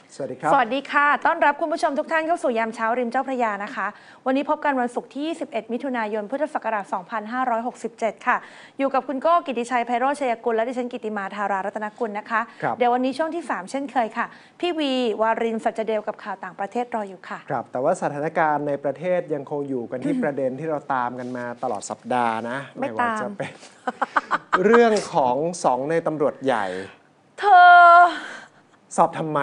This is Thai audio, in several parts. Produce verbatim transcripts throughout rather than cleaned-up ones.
สวัสดีครับสวัสดีค่ะต้อนรับคุณผู้ชมทุกท่านเข้าสู่ยามเช้าริมเจ้าพระยานะคะวันนี้พบกันวันศุกร์ที่ยี่สิบเอ็ดมิถุนายนพุทธศักราชสองพันห้าร้อยหกสิบเจ็ดค่ะอยู่กับคุณโก้กิติชัยไพโรจน์ชัยกุลและดิฉันกิติมาธารารัตนกุลนะคะเดี๋ยววันนี้ช่วงที่สามเช่นเคยค่ะพี่วีวารินสัจเดลกับข่าวต่างประเทศรออยู่ค่ะครับแต่ว่าสถานการณ์ในประเทศยังคงอยู่กันที่ ประเด็นที่เราตามกันมาตลอดสัปดาห์นะไม่ว่าจะเป็น เรื่องของสองในตำรวจใหญ่เธอสอบทำไม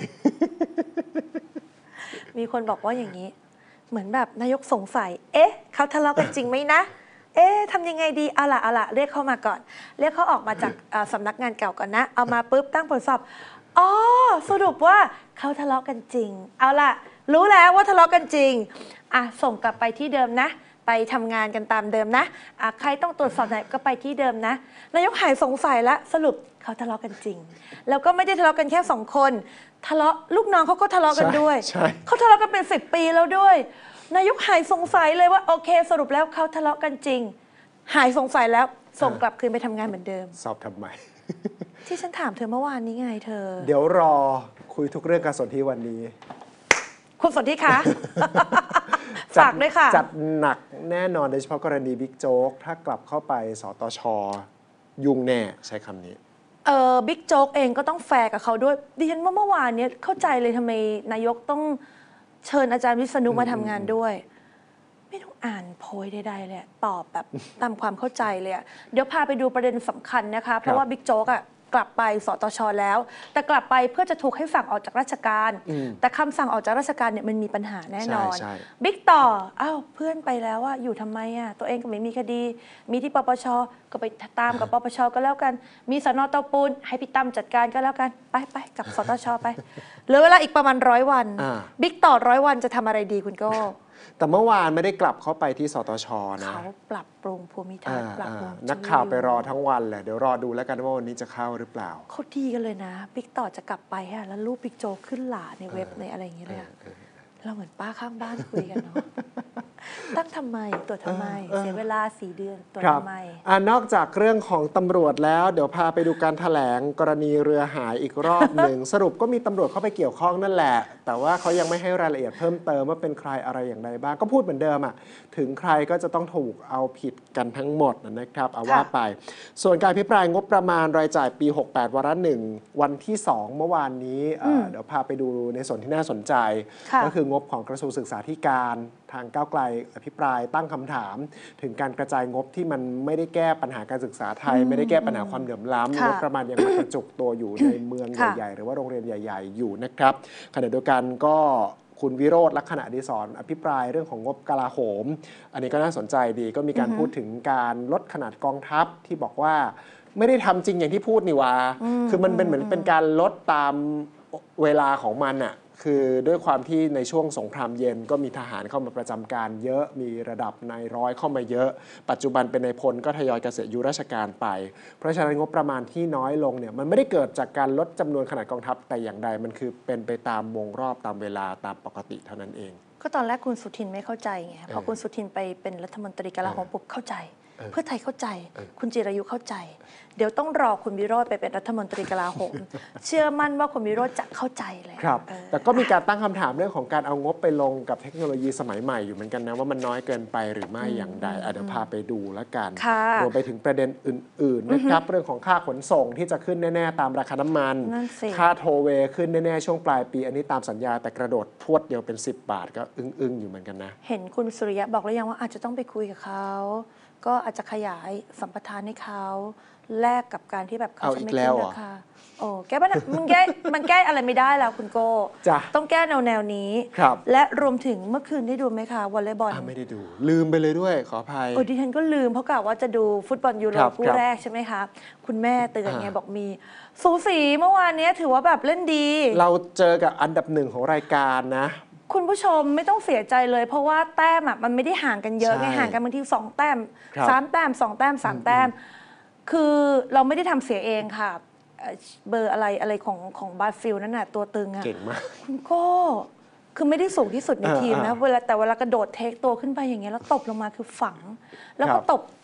มีคนบอกว่าอย่างนี้เหมือนแบบนายกสงสัยเอ๊ะเขาทะเลาะกันจริงไหมนะเอ๊ะทำยังไงดีเอาล่ะเอาล่ะเรียกเขามาก่อนเรียกเขาออกมาจากสำนักงานเก่าก่อนนะเอามาปุ๊บตั้งผลสอบอ๋อสรุปว่าเขาทะเลาะกันจริงเอาล่ะรู้แล้วว่าทะเลาะกันจริงอ่ะส่งกลับไปที่เดิมนะไปทำงานกันตามเดิมนะอ่ะใครต้องตรวจสอบไหนก็ไปที่เดิมนะนายกหายสงสัยแล้วสรุปเขาทะเลาะกันจริงแล้วก็ไม่ได้ทะเลาะกันแค่สองคนทะเลาะลูกน้องเขาก็ทะเลาะกันด้วยเขาทะเลาะกันเป็นสิบปีแล้วด้วยนายกหายสงสัยเลยว่าโอเคสรุปแล้วเขาทะเลาะกันจริงหายสงสัยแล้วส่งกลับคืนไปทำงานเหมือนเดิมสอบทำไมที่ฉันถามเธอเมื่อวานนี้ไงเธอเดี๋ยวรอคุยทุกเรื่องการสนธิวันนี้คุณสนธิคะ ฝากด้วยค่ะจัดหนักแน่นอนโดยเฉพาะกรณีบิ๊กโจ๊กถ้ากลับเข้าไปสตช.ยุ่งแน่ใช้คำนี้เออบิ๊กโจ๊กเองก็ต้องแฟร์กับเขาด้วยดิฉันว่าเมื่อวานนี้เข้าใจเลยทำไมนายกต้องเชิญอาจารย์วิษณุมาทำงานด้วยไม่ต้องอ่านโพยใดๆเลยตอบแบบตามความเข้าใจเลยเดี๋ยวพาไปดูประเด็นสำคัญนะคะเพราะว่าบิ๊กโจ๊กอ่ะกลับไปสตช.แล้วแต่กลับไปเพื่อจะถูกให้สั่งออกจากราชการแต่คำสั่งออกจากราชการเนี่ยมันมีปัญหาแน่นอนบิ๊กต่ออ้าวเพื่อนไปแล้วอ่ะอยู่ทำไมอ่ะตัวเองก็ไม่มีคดีมีที่ปปช.ก็ไปตามกับปปช.ก็แล้วกันมีสน.เตาปูนให้พี่ตั้มจัดการก็แล้วกันไปไปกับสตช.ไปเหลือเวลาอีกประมาณร้อยวันบิ๊กต่อร้อยวันจะทำอะไรดีคุณโก้แต่เมื่อวานไม่ได้กลับเข้าไปที่สตช.นะเขาปรับปรุงภูมิทัศน์ปรับปรุงนักข่าวไปรอทั้งวันแหละเดี๋ยวรอดูแล้วกันว่าวันนี้จะเข้าหรือเปล่าเขาดีกันเลยนะบิ๊กต่อจะกลับไปฮะแล้วรูปบิ๊กโจขึ้นหลาในเว็บในอะไรอย่างเงี้ยเลยเราเหมือนป้าข้างบ้านคุยกันเนาะตั้งทำไมตรวจทำไมเสียเวลาสี่เดือนตรวจทำไมนอกจากเรื่องของตำรวจแล้วเดี๋ยวพาไปดูการแถลงกรณีเรือหายอีกรอบหนึ่ง สรุปก็มีตำรวจเข้าไปเกี่ยวข้องนั่นแหละแต่ว่าเขายังไม่ให้รายละเอียดเพิ่มเติมว่าเป็นใครอะไรอย่างไรบ้างก็พูดเหมือนเดิมอ่ะถึงใครก็จะต้องถูกเอาผิดกันทั้งหมดนะครับเอาว่าไปส่วนการพิปรายงบประมาณรายจ่ายปีหกสิบแปดวาระหนึ่งวันที่สองเมื่อวานนี้เดี๋ยวพาไปดูในส่วนที่น่าสนใจก็คืองบของกระทรวงศึกษาธิการทางก้าวไกลอภิปรายตั้งคำถามถึงการกระจายงบที่มันไม่ได้แก้ปัญหาการศึกษาไทยไม่ได้แก้ปัญหาความเหลื่อมล้ำงบประมาณยังมากระจุกตัวอยู่ในเมืองใหญ่ๆหรือว่าโรงเรียนใหญ่ๆอยู่นะครับขณะเดียวกันก็คุณวิโรจน์ลักษณะอดิศรอภิปรายเรื่องของงบกลาโหมอันนี้ก็น่าสนใจดีก็มีการพูดถึงการลดขนาดกองทัพที่บอกว่าไม่ได้ทำจริงอย่างที่พูดนี่ว่าคือมันเป็นเหมือนเป็นการลดตามเวลาของมันอะคือด้วยความที่ในช่วงสงครามเย็นก็มีทหารเข้ามาประจำการเยอะมีระดับนายร้อยเข้ามาเยอะปัจจุบันเป็นนายพลก็ทยอยเกษียณอายุราชการไปเพราะฉะนั้นงบประมาณที่น้อยลงเนี่ยมันไม่ได้เกิดจากการลดจำนวนขนาดกองทัพแต่อย่างใดมันคือเป็นไปตามวงรอบตามเวลาตามปกติเท่านั้นเองก็ตอนแรกคุณสุทินไม่เข้าใจไงพอคุณสุทินไปเป็นรัฐมนตรีกลาโหมปุ๊บเข้าใจเพื่อไทยเข้าใจคุณจิรายุเข้าใจเดี๋ยวต้องรอคุณวิโรจน์ไปเป็นรัฐมนตรีกลาโหมเชื่อมั่นว่าคุณวิโรจน์จะเข้าใจเลยครับแต่ก็มีการตั้งคำถามเรื่องของการเอางบไปลงกับเทคโนโลยีสมัยใหม่อยู่เหมือนกันนะว่ามันน้อยเกินไปหรือไม่อย่างใดเดี๋ยวพาไปดูแล้วกันรวมไปถึงประเด็นอื่นๆนะครับเรื่องของค่าขนส่งที่จะขึ้นแน่ๆตามราคาน้ำมันค่าโทเวขึ้นแน่ๆช่วงปลายปีอันนี้ตามสัญญาแต่กระโดดพรวดเดียวเป็นสิบบาทก็อึ้งๆอยู่เหมือนกันนะเห็นคุณสุริยะบอกแล้วยังว่าอาจจะต้องไปคุยกับเขาก็อาจจะขยายสัมปทานให้เขาแลกกับการที่แบบเขาจะไม่ขึ้นราคาโอ้แก้ปัญหามันแก้มันแก้อะไรไม่ได้แล้วคุณโก้ต้องแก้แนวแนวนี้และรวมถึงเมื่อคืนได้ดูไหมคะวอลเลย์บอลไม่ได้ดูลืมไปเลยด้วยขออภัยโอ้ดิฉันก็ลืมเพราะกะว่าจะดูฟุตบอลยูโรคู่แรกใช่ไหมคะคุณแม่เตือนไงบอกมีสูสีเมื่อวานนี้ถือว่าแบบเล่นดีเราเจอกับอันดับหนึ่งของรายการนะคุณผู้ชมไม่ต้องเสียใจเลยเพราะว่าแต้มมันไม่ได้ห่างกันเยอะไงห่างกันบางทีสองแต้มสามแต้มสองแต้มสามแต้มคือเราไม่ได้ทำเสียเองค่ะเบอร์อะไรอะไรของของบราซิลนั่นน่ะตัวตึงอะเก่งมากคุณก็คือไม่ได้สูงที่สุดในทีมนะเวลาแต่เวลากระโดดเทคตัวขึ้นไปอย่างเงี้ยแล้วตบลงมาคือฝังแล้วก็ตบ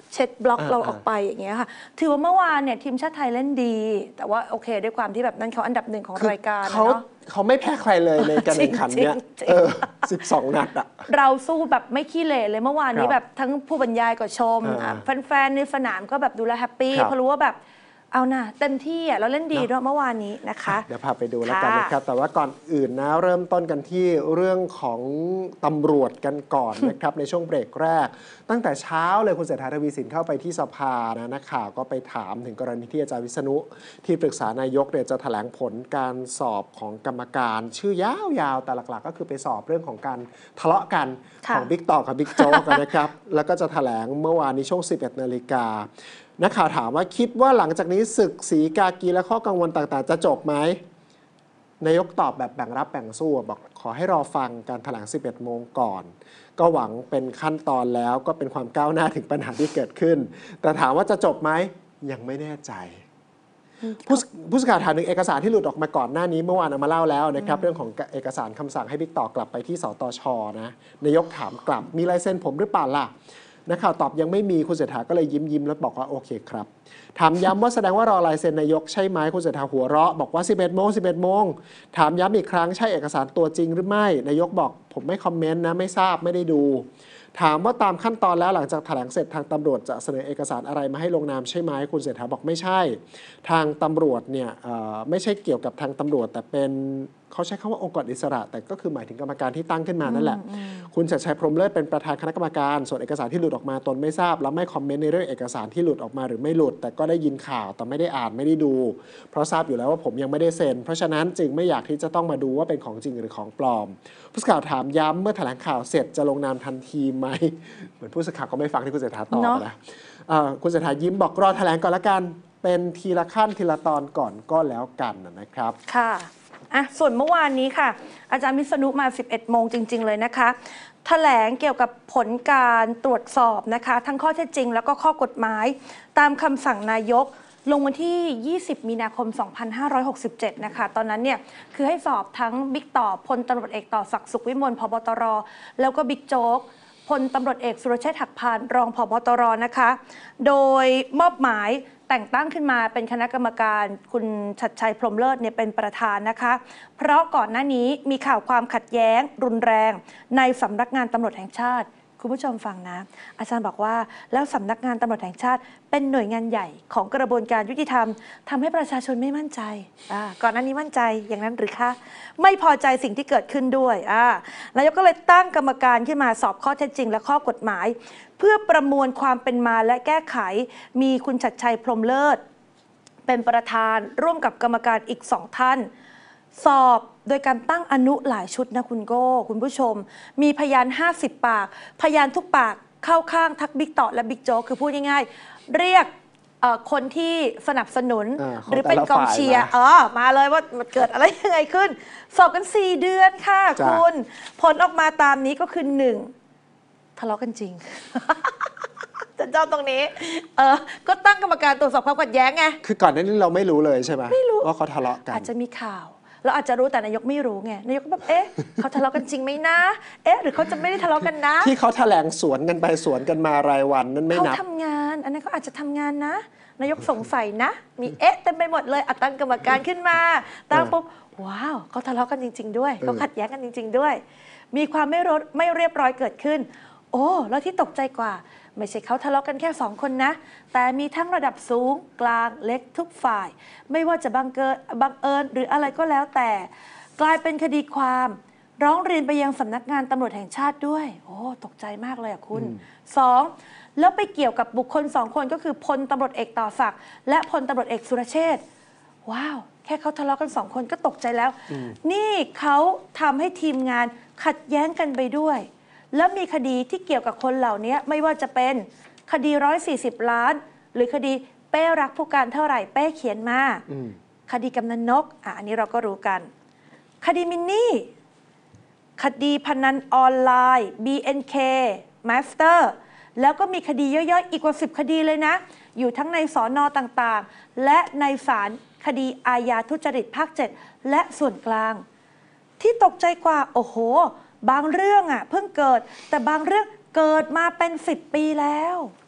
เช็ดบล็อกอ่าเราออกไปอย่างเงี้ยค่ะถือว่าเมื่อวานเนี่ยทีมชาติไทยเล่นดี แต่ว่าโอเคด้วยความที่แบบนั้นเขาอันดับหนึ่งของคือรายการนะเขาเนาะเขาไม่แพ้ใครเลยในการแข่งขันเนี้ยจริงๆเออสิบสองนัดอะเราสู้แบบไม่ขี้เหร่เลยเมื่อวานนี้ครับแบบทั้งผู้บรรยายก็ชมอ่าอ่ะแฟนๆในสนามก็แบบดูแลแฮปปี้ครับเพราะรู้ว่าแบบเอาน่ะเต็มที่อ่ะเราเล่นดีเนอะด้วยเมื่อวานนี้นะคะเดี๋ยวพาไปดูแล้วกันค่ะนะครับ แต่ว่าก่อนอื่นนะเริ่มต้นกันที่เรื่องของตำรวจกันก่อนนะครับ ในช่วงเบรกแรก ตั้งแต่เช้าเลยคุณเศรษฐาทวีสินเข้าไปที่สภานะนักข่าวก็ไปถามถึงกรณีที่อาจารย์วิษณุที่ปรึกษานายกเนี่ยจะแถลงผลการสอบของกรรมการ ชื่อยาวๆแต่หลักๆ ก็คือไปสอบเรื่องของการทะเลาะกันค่ะของบิ๊กต่อกับบิ๊กโจ๊กนะครับ แล้วก็จะแถลงเมื่อวานนี้ช่วง สิบเอ็ดนาฬิกานักข่าวถามว่าคิดว่าหลังจากนี้ศึกสีกากีและข้อกังวลต่างๆ จะจบไหมนายกตอบแบบแบ่งรับแบ่งสู้บอกขอให้รอฟังการแถลง สิบเอ็ดโมงก่อน ก็หวังเป็นขั้นตอนแล้วก็เป็นความก้าวหน้าถึงปัญหาที่เกิดขึ้น แต่ถามว่าจะจบไหมยังไม่แน่ใจผู้ผู้สื่อข่าวถามถึงเอกสารที่หลุดออกมาก่อนหน้านี้เมื่อวานเอามาเล่าแล้วนะครับเรื่องของเอกสารคำสั่งให้บิ๊กต่อกลับไปที่สตชนะนายกถามกลับมีลายเซ็นผมหรือเปล่าล่ะนักข่าวตอบยังไม่มีคุณเศรษฐาก็เลยยิ้มยิ้มแล้วบอกว่าโอเคครับถามย้ำว่าแสดงว่ารอลายเซ็นนายกใช่ไหมคุณเศรษฐาหัวเราะบอกว่า สิบเอ็ดโมงสิบเอ็ดโมงถามย้ำอีกครั้งใช่เอกสารตัวจริงหรือไม่นายกบอกผมไม่คอมเมนต์นะไม่ทราบไม่ได้ดูถามว่าตามขั้นตอนแล้วหลังจากแถลงเสร็จทางตำรวจจะเสนอเอกสารอะไรมาให้ลงนามใช่ไหมคุณเศรษฐาบอกไม่ใช่ทางตำรวจเนี่ยไม่ใช่เกี่ยวกับทางตำรวจแต่เป็นเขาใช้คำว่าองค์กรอิสระแต่ก็คือหมายถึงกรรมการที่ตั้งขึ้นมานั่นแหละคุณชัดชัยพรหมเลิศเป็นประธานคณะกรรมการส่วนเอกสารที่หลุดออกมาตนไม่ทราบและไม่คอมเมนต์ในเรื่องเอกสารที่หลุดออกมาหรือไม่หลุดแต่ก็ได้ยินข่าวแต่ไม่ได้อ่านไม่ได้ดูเพราะทราบอยู่แล้วว่าผมยังไม่ได้เซ็นเพราะฉะนั้นจึงไม่อยากที่จะต้องมาดูว่าเป็นของจริงหรือของปลอมผู้สื่อข่าวถามย้ำเมื่อแถลงข่าวเสร็จจะลงนามทันทีไหมเหมือนผู้สื่อข่าวก็ไม่ฟังที่คุณเศรษฐาตอบนะคุณเศรษฐายิ้มบอกรอแถลงก่อนละกันเป็นทีละขั้นทีละตอนก่อนก็แล้วกันนะครับค่ะอ่ะส่วนเมื่อวานนี้ค่ะอาจารย์วิษณุมา สิบเอ็ดโมงจริงๆเลยนะคะแถลงเกี่ยวกับผลการตรวจสอบนะคะทั้งข้อเท็จจริงแล้วก็ข้อกฎหมายตามคำสั่งนายกลงวันที่ ยี่สิบ มีนาคม สองพันห้าร้อยหกสิบเจ็ด นะคะตอนนั้นเนี่ยคือให้สอบทั้งบิ๊กต่อพลตำรวจเอกต่อศักดิ์สุขวิมลผบ.ตร.แล้วก็บิ๊กโจ๊กพลตำรวจเอกสุรเชษฐ์หักพานรองผบ.ตร.นะคะโดยมอบหมายแต่งตั้งขึ้นมาเป็นคณะกรรมการคุณชัดชัยพรหมเลิศเนี่ยเป็นประธานนะคะเพราะก่อนหน้านี้มีข่าวความขัดแย้งรุนแรงในสำนักงานตำรวจแห่งชาติคุณผู้ชมฟังนะอาจารย์บอกว่าแล้วสำนักงานตำรวจแห่งชาติเป็นหน่วยงานใหญ่ของกระบวนการยุติธรรมทำให้ประชาชนไม่มั่นใจอ่าก่อนหน้านี้มั่นใจอย่างนั้นหรือคะไม่พอใจสิ่งที่เกิดขึ้นด้วยอ่านายกก็เลยตั้งกรรมการขึ้นมาสอบข้อเท็จจริงและข้อกฎหมายเพื่อประมวลความเป็นมาและแก้ไขมีคุณชัดชัยพรหมเลิศเป็นประธานร่วมกับกรรมการอีกสองท่านสอบโดยการตั้งอนุหลายชุดนะคุณโก้คุณผู้ชมมีพยานห้าสิบปากพยานทุกปากเข้าข้างทักบิ๊กต่อและบิ๊กโจ๊กคือพูดง่ายๆเรียกคนที่สนับสนุนหรือเป็นกองเชียร์เออมาเลยว่ามันเกิดอะไรยังไงขึ้นสอบกันสี่เดือนค่ะคุณผลออกมาตามนี้ก็คือหนึ่งทะเลาะกันจริง จะเจ้าตรงนี้เออก็ตั้งกรรมการตรวจสอบความขัดแย้งไงคือก่อนหน้านี้เราไม่รู้เลยใช่ไหมไม่รู้ว่าเขาทะเลาะกันอาจจะมีข่าวเราอาจจะรู้แต่นายกไม่รู้ไงนายกก็แบบเอ๊ะเขาทะเลาะกันจริงไหมนะเอ๊ะหรือเขาจะไม่ได้ทะเลาะกันนะที่เขาแถลงสวนกันไปสวนกันมารายวันนั่นไม่นับเขาทำงานอันนั้นเขาอาจจะทำงานนะนายกสงสัยนะมีเอ๊ะเต็มไปหมดเลยอัดตั้งกรรมการขึ้นมาตั้งปุ๊บว้าวเขาทะเลาะกันจริงๆด้วยเขาขัดแย้งกันจริงๆด้วยมีความไม่รไม่เรียบร้อยเกิดขึ้นโอ้แล้วที่ตกใจกว่าไม่ใช่เขาทะเลาะกันแค่สองคนนะแต่มีทั้งระดับสูงกลางเล็กทุกฝ่ายไม่ว่าจะบังเกิดบังเอิญหรืออะไรก็แล้วแต่กลายเป็นคดีความร้องเรียนไปยังสำนักงานตำรวจแห่งชาติด้วยโอ้ตกใจมากเลยอะคุณสองแล้วไปเกี่ยวกับบุคคลสองคนก็คือพลตำรวจเอกต่อศักดิ์และพลตำรวจเอกสุรเชษฐ์ว้าวแค่เขาทะเลาะกันสองคนก็ตกใจแล้วนี่เขาทำให้ทีมงานขัดแย้งกันไปด้วยแล้วมีคดีที่เกี่ยวกับคนเหล่านี้ไม่ว่าจะเป็นคดีหนึ่งร้อยสี่สิบล้านหรือคดีเป้รักผู้การเท่าไหร่เป้เขียนมาคดีกำนันนกอ่ะอันนี้เราก็รู้กันคดีมินนี่คดีพนันออนไลน์ บี เอ็น เค Master แล้วก็มีคดีย่อยๆอีกกว่าสิบคดีเลยนะอยู่ทั้งในสอนอต่างๆและในศาลคดีอาญาทุจริตภาคเจ็ดและส่วนกลางที่ตกใจกว่าโอ้โหบางเรื่องอ่ะเพิ่งเกิดแต่บางเรื่องเกิดมาเป็นสิบปีแล้ว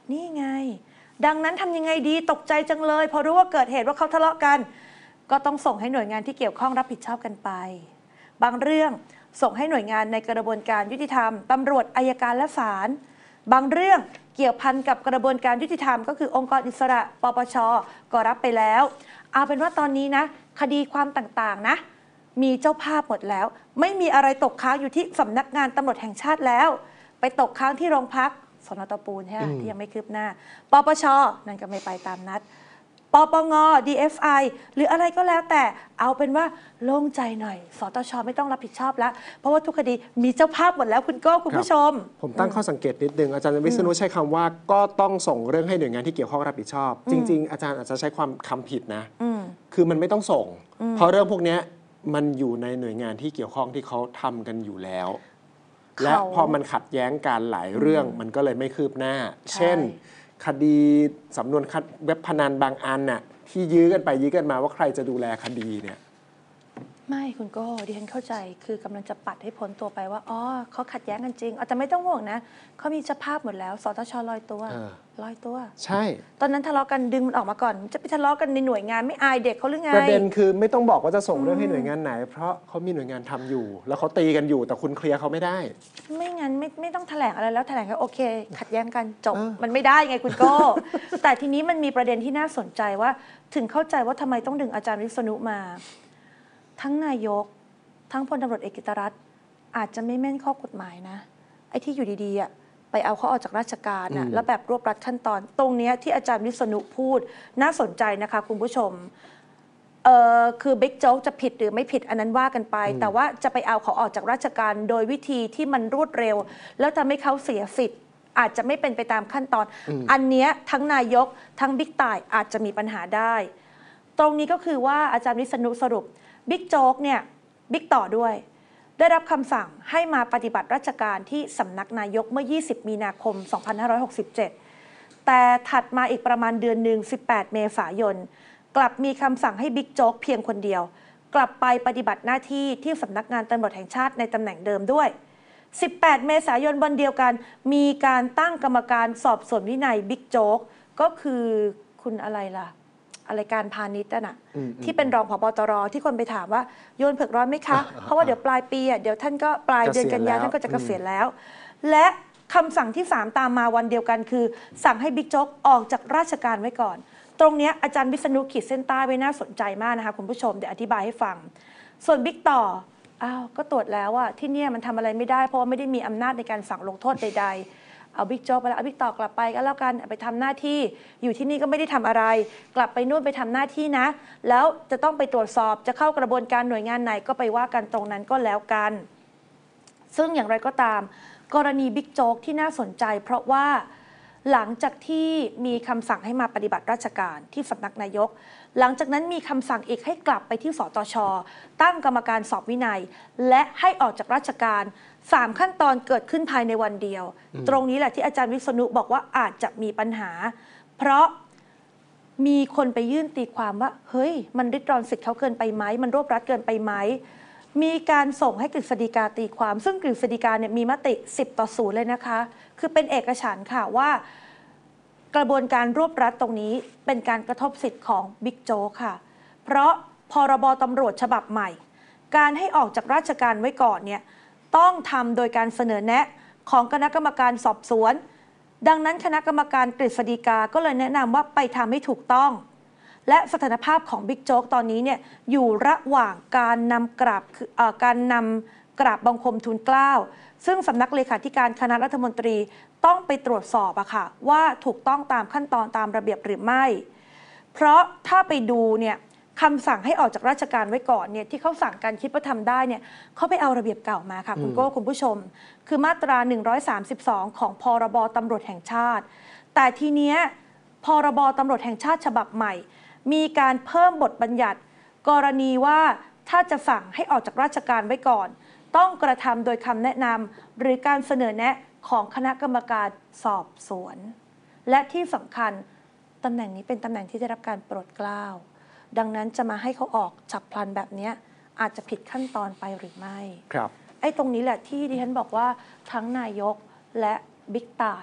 นี่ไงดังนั้นทำยังไงดีตกใจจังเลยพอรู้ว่าเกิดเหตุว่าเขาทะเลาะกันก็ต้องส่งให้หน่วยงานที่เกี่ยวข้องรับผิดชอบกันไปบางเรื่องส่งให้หน่วยงานในกระบวนการยุติธรรมตำรวจอัยการและศาลบางเรื่องเกี่ยวพันกับกระบวนการยุติธรรมก็คือองค์กรอิสระปปชก็รับไปแล้วเอาเป็นว่าตอนนี้นะคดีความต่างๆนะมีเจ้าภาพหมดแล้วไม่มีอะไรตกค้างอยู่ที่สำนักงานตำรวจแห่งชาติแล้วไปตกค้างที่โรงพักสนตปูนใช่ไหมที่ยังไม่คืบหน้าปปชนั่นก็ไม่ไปตามนัดปปง ดี เอฟ ไอ หรืออะไรก็แล้วแต่เอาเป็นว่าโล่งใจหน่อยสตชไม่ต้องรับผิดชอบแล้วเพราะว่าทุกคดีมีเจ้าภาพหมดแล้วคุณโก้คุณผู้ชมผมตั้งข้อสังเกตนิดนึงอาจารย์วิษณุใช้คำว่าก็ต้องส่งเรื่องให้หน่วยงานที่เกี่ยวข้องรับผิดชอบจริงๆอาจารย์อาจจะใช้ความคำผิดนะคือมันไม่ต้องส่งเพราะเรื่องพวกนี้มันอยู่ในหน่วยงานที่เกี่ยวข้องที่เขาทำกันอยู่แล้วและพอมันขัดแย้งกันหลายเรื่องมันก็เลยไม่คืบหน้าเช่นคดีสำนวนเว็บพนันบางอันน่ะที่ยื้อกันไปยื้อกันมาว่าใครจะดูแลคดีเนี่ยไม่คุณโก้ดิฉันเข้าใจคือกำลังจะปัดให้พ้นตัวไปว่าอ๋อเขาขัดแย้งกันจริงอาจจะไม่ต้องห่วงนะเขามีเจ้าภาพหมดแล้วสตชลอยตัวลอยตัวใช่ตอนนั้นทะเลาะกันดึงมันออกมาก่อนจะไปทะเลาะกันในหน่วยงานไม่อายเด็กเขาหรือไงประเด็นคือไม่ต้องบอกว่าจะส่งเรื่องให้หน่วยงานไหนเพราะเขามีหน่วยงานทำอยู่แล้วเขาตีกันอยู่แต่คุณเคลียร์เขาไม่ได้ไม่งั้นไม่ไม่ต้องแถลงอะไรแล้วแถลงแค่โอเคขัดแย้งกันจบมันไม่ได้ไงคุณโก้ แต่ทีนี้มันมีประเด็นที่น่าสนใจว่าถึงเข้าใจว่าทำไมต้องดึงอาจารย์วิษณุมาทั้งนายกทั้งพลตำรวจเอกกิตรัตน์อาจจะไม่แม่นข้อกฎหมายนะไอ้ที่อยู่ดีๆอ่ะไปเอาเขาออกจากราชการน่ะแล้วแบบรวบรัดขั้นตอนตรงนี้ที่อาจารย์วิษณุพูดน่าสนใจนะคะคุณผู้ชมเอ่อคือบิ๊กโจ๊กจะผิดหรือไม่ผิดอันนั้นว่ากันไปแต่ว่าจะไปเอาเขาออกจากราชการโดยวิธีที่มันรวดเร็วแล้วทำให้เขาเสียสิทธิ์อาจจะไม่เป็นไปตามขั้นตอน อ, อันเนี้ยทั้งนายกทั้งบิ๊กต่ายอาจจะมีปัญหาได้ตรงนี้ก็คือว่าอาจารย์วิษณุสรุปบิ๊กโจ๊กเนี่ยบิ๊กต่อด้วยได้รับคำสั่งให้มาปฏิบัติราชการที่สำนักนายกเมื่อยี่สิบมีนาคมสองพันห้าร้อยหกสิบเจ็ดแต่ถัดมาอีกประมาณเดือนหนึ่งสิบแปดเมษายนกลับมีคำสั่งให้บิ๊กโจ๊กเพียงคนเดียวกลับไปปฏิบัติหน้าที่ที่สำนักงานตำรวจแห่งชาติในตำแหน่งเดิมด้วยสิบแปดเมษายนวันเดียวกันมีการตั้งกรรมการสอบสวนวินัยบิ๊กโจ๊กก็คือคุณอะไรล่ะอะไรการพาณิชย์น่ะที่เป็นรองผบ.ตร.ที่คนไปถามว่าโยนเผือกร้อนไหมคะ เพราะว่าเดี๋ยวปลายปีอ่ะเดี๋ยวท่านก็ปลายเดือนกันยายนท่านก็จะเกษียณแล้วและคำสั่งที่สามตามมาวันเดียวกันคือสั่งให้บิ๊กโจ๊กออกจากราชการไว้ก่อนตรงนี้อาจารย์วิษณุขีดเส้นใต้ไว้น่าสนใจมากนะคะคุณผู้ชมเดี๋ยวอธิบายให้ฟังส่วนบิ๊กต่ออ้าวก็ตรวจแล้วว่าที่นี่มันทำอะไรไม่ได้เพราะว่าไม่ได้มีอำนาจในการสั่งลงโทษใดๆเอาบิ๊กโจ๊กไปแล้วเอาบิ๊กต่อกลับไปก็แล้วกันไปทำหน้าที่อยู่ที่นี่ก็ไม่ได้ทำอะไรกลับไปนู่นไปทำหน้าที่นะแล้วจะต้องไปตรวจสอบจะเข้ากระบวนการหน่วยงานไหนก็ไปว่ากันตรงนั้นก็แล้วกันซึ่งอย่างไรก็ตามกรณีบิ๊กโจ๊กที่น่าสนใจเพราะว่าหลังจากที่มีคำสั่งให้มาปฏิบัติราชการที่สำนักนายกหลังจากนั้นมีคำสั่งอีกให้กลับไปที่สตช.ตั้งกรรมการสอบวินัยและให้ออกจากราชการสามขั้นตอนเกิดขึ้นภายในวันเดียวตรงนี้แหละที่อาจารย์วิษณุบอกว่าอาจจะมีปัญหาเพราะมีคนไปยื่นตีความว่าเฮ้ยมันริดรอนสิทธิ์เขาเกินไปไหมมันรวบรัดเกินไปไหมมีการส่งให้กฤษฎีกาตีความซึ่งกฤษฎีกาเนี่ยมีมติสิบต่อศูนย์เลยนะคะคือเป็นเอกฉันท์ค่ะว่ากระบวนการรวบรัดตรงนี้เป็นการกระทบสิทธิ์ของบิ๊กโจ๊กค่ะเพราะพรบตำรวจฉบับใหม่การให้ออกจากราชการไว้ก่อนเนี่ยต้องทำโดยการเสนอแนะของคณะกรรมการสอบสวนดังนั้นคณะกรรมการกฤษฎีกาก็เลยแนะนำว่าไปทำให้ถูกต้องและสถานภาพของบิ๊กโจ๊กตอนนี้เนี่ยอยู่ระหว่างการนำกราบการนำกราบบังคมทูลเกล้าซึ่งสำนักเลขาธิการคณะรัฐมนตรีต้องไปตรวจสอบอะค่ะว่าถูกต้องตามขั้นตอนตามระเบียบหรือไม่เพราะถ้าไปดูเนี่ยคำสั่งให้ออกจากราชการไว้ก่อนเนี่ยที่เขาสั่งการคิดว่าทำได้เนี่ยเขาไปเอาระเบียบเก่ามาค่ะคุณโก้คุณผู้ชมคือมาตราหนึ่งร้อยสามสิบสองของพรบตำรวจแห่งชาติแต่ทีเนี้ยพรบตำรวจแห่งชาติฉบับใหม่มีการเพิ่มบทบัญญัติกรณีว่าถ้าจะสั่งให้ออกจากราชการไว้ก่อนต้องกระทำโดยคำแนะนำหรือการเสนอแนะของคณะกรรมการสอบสวนและที่สำคัญตำแหน่งนี้เป็นตำแหน่งที่ได้รับการโปรดเกล้าดังนั้นจะมาให้เขาออกฉับพลันแบบนี้อาจจะผิดขั้นตอนไปหรือไม่ครับไอ้ตรงนี้แหละที่ดิฉันบอกว่าทั้งนายกและบิ๊กต่าย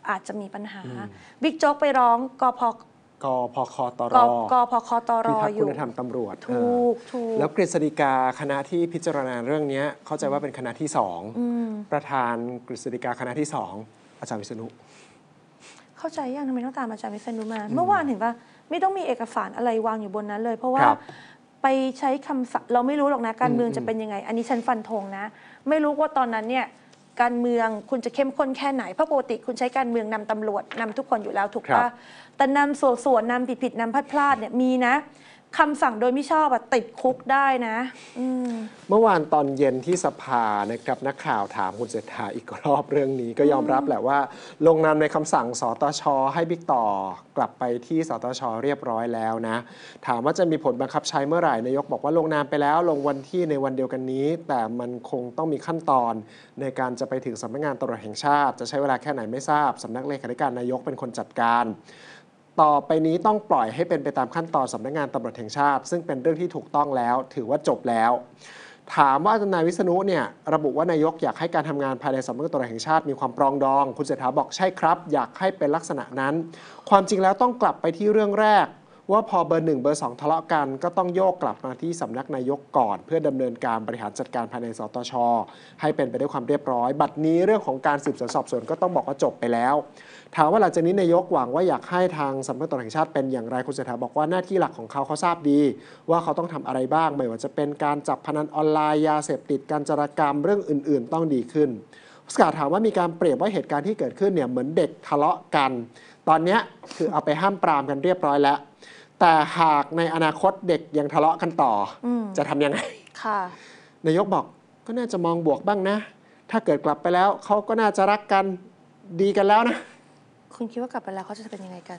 อาจจะมีปัญหาบิ๊กโจ๊กไปร้องกพกพคตรกพคตรพิทักษ์อยู่คุณธรรมตำรวจถูกถูกแล้วกฤษฎีกาคณะที่พิจารณาเรื่องนี้เข้าใจว่าเป็นคณะที่สองประธานกฤษฎีกาคณะที่สองอาจารย์วิษณุเข้าใจยังทำไมต้องตามอาจารย์วิษณุมาเมื่อวานเห็นว่าไม่ต้องมีเอกสารอะไรวางอยู่บนนั้นเลย เพราะว่าไปใช้คำสั่งเราไม่รู้หรอกนะการเมืองจะเป็นยังไงอันนี้ฉันฟันธงนะไม่รู้ว่าตอนนั้นเนี่ยการเมืองคุณจะเข้มข้นแค่ไหนเพราะปกติคุณใช้การเมืองนำตำรวจนำทุกคนอยู่แล้วถูกปะแต่นำส่วนส่วนนำผิดผิดนำพลาดพลาดเนี่ยมีนะคำสั่งโดยไม่ชอบติดคุกได้นะเมื่อวานตอนเย็นที่สภานะครับนักข่าวถามคุณเศรษฐาอีกรอบเรื่องนี้ก็ยอมรับแหละว่าลงนามในคำสั่งสตชให้บิ๊กต่อกลับไปที่สตชเรียบร้อยแล้วนะถามว่าจะมีผลบังคับใช้เมื่อไหร่นายกบอกว่าลงนามไปแล้วลงวันที่ในวันเดียวกันนี้แต่มันคงต้องมีขั้นตอนในการจะไปถึงสำนักงานตำรวจแห่งชาติจะใช้เวลาแค่ไหนไม่ทราบสำนักเลขาธิการนายกเป็นคนจัดการต่อไปนี้ต้องปล่อยให้เป็นไปตามขั้นตอนสำนักงานตำรวจแห่งชาติซึ่งเป็นเรื่องที่ถูกต้องแล้วถือว่าจบแล้วถามว่านายวิษณุเนี่ยระบุว่านายกอยากให้การทำงานภายในสำนักงานตำรวจแห่งชาติมีความปรองดองคุณเศรษฐาบอกใช่ครับอยากให้เป็นลักษณะนั้นความจริงแล้วต้องกลับไปที่เรื่องแรกว่าพอเบอร์หนึ่งเบอร์สองทะเลาะกันก็ต้องโยกกลับมาที่สำนักนายกก่อนเพื่อดำเนินการบริหารจัดการภายในสตชให้เป็นไปด้วยความเรียบร้อยบัดนี้เรื่องของการสืบสวนสอบสวนก็ต้องบอกว่าจบไปแล้วถามว่าหลังจากนี้นายกหวังว่าอยากให้ทางสำนักตำรวจแห่งชาติเป็นอย่างไรคุณเศรษฐาบอกว่าหน้าที่หลักของเขาเขาทราบดีว่าเขาต้องทำอะไรบ้างไม่ว่าจะเป็นการจับพนันออนไลน์ยาเสพติดการจารกรรมเรื่องอื่นๆต้องดีขึ้นสกาถามว่ามีการเปรียบว่าเหตุการณ์ที่เกิดขึ้นเนี่ยเหมือนเด็กทะเลาะกันตอนนี้คือเอาไปห้ามปรามกันเรียบร้อยแล้วแต่หากในอนาคตเด็กยังทะเลาะกันต่อจะทำยังไงค่ะนายกบอกก็น่าจะมองบวกบ้างนะถ้าเกิดกลับไปแล้วเขาก็น่าจะรักกันดีกันแล้วนะคุณคิดว่ากลับไปแล้วเขาจะเป็นยังไงกัน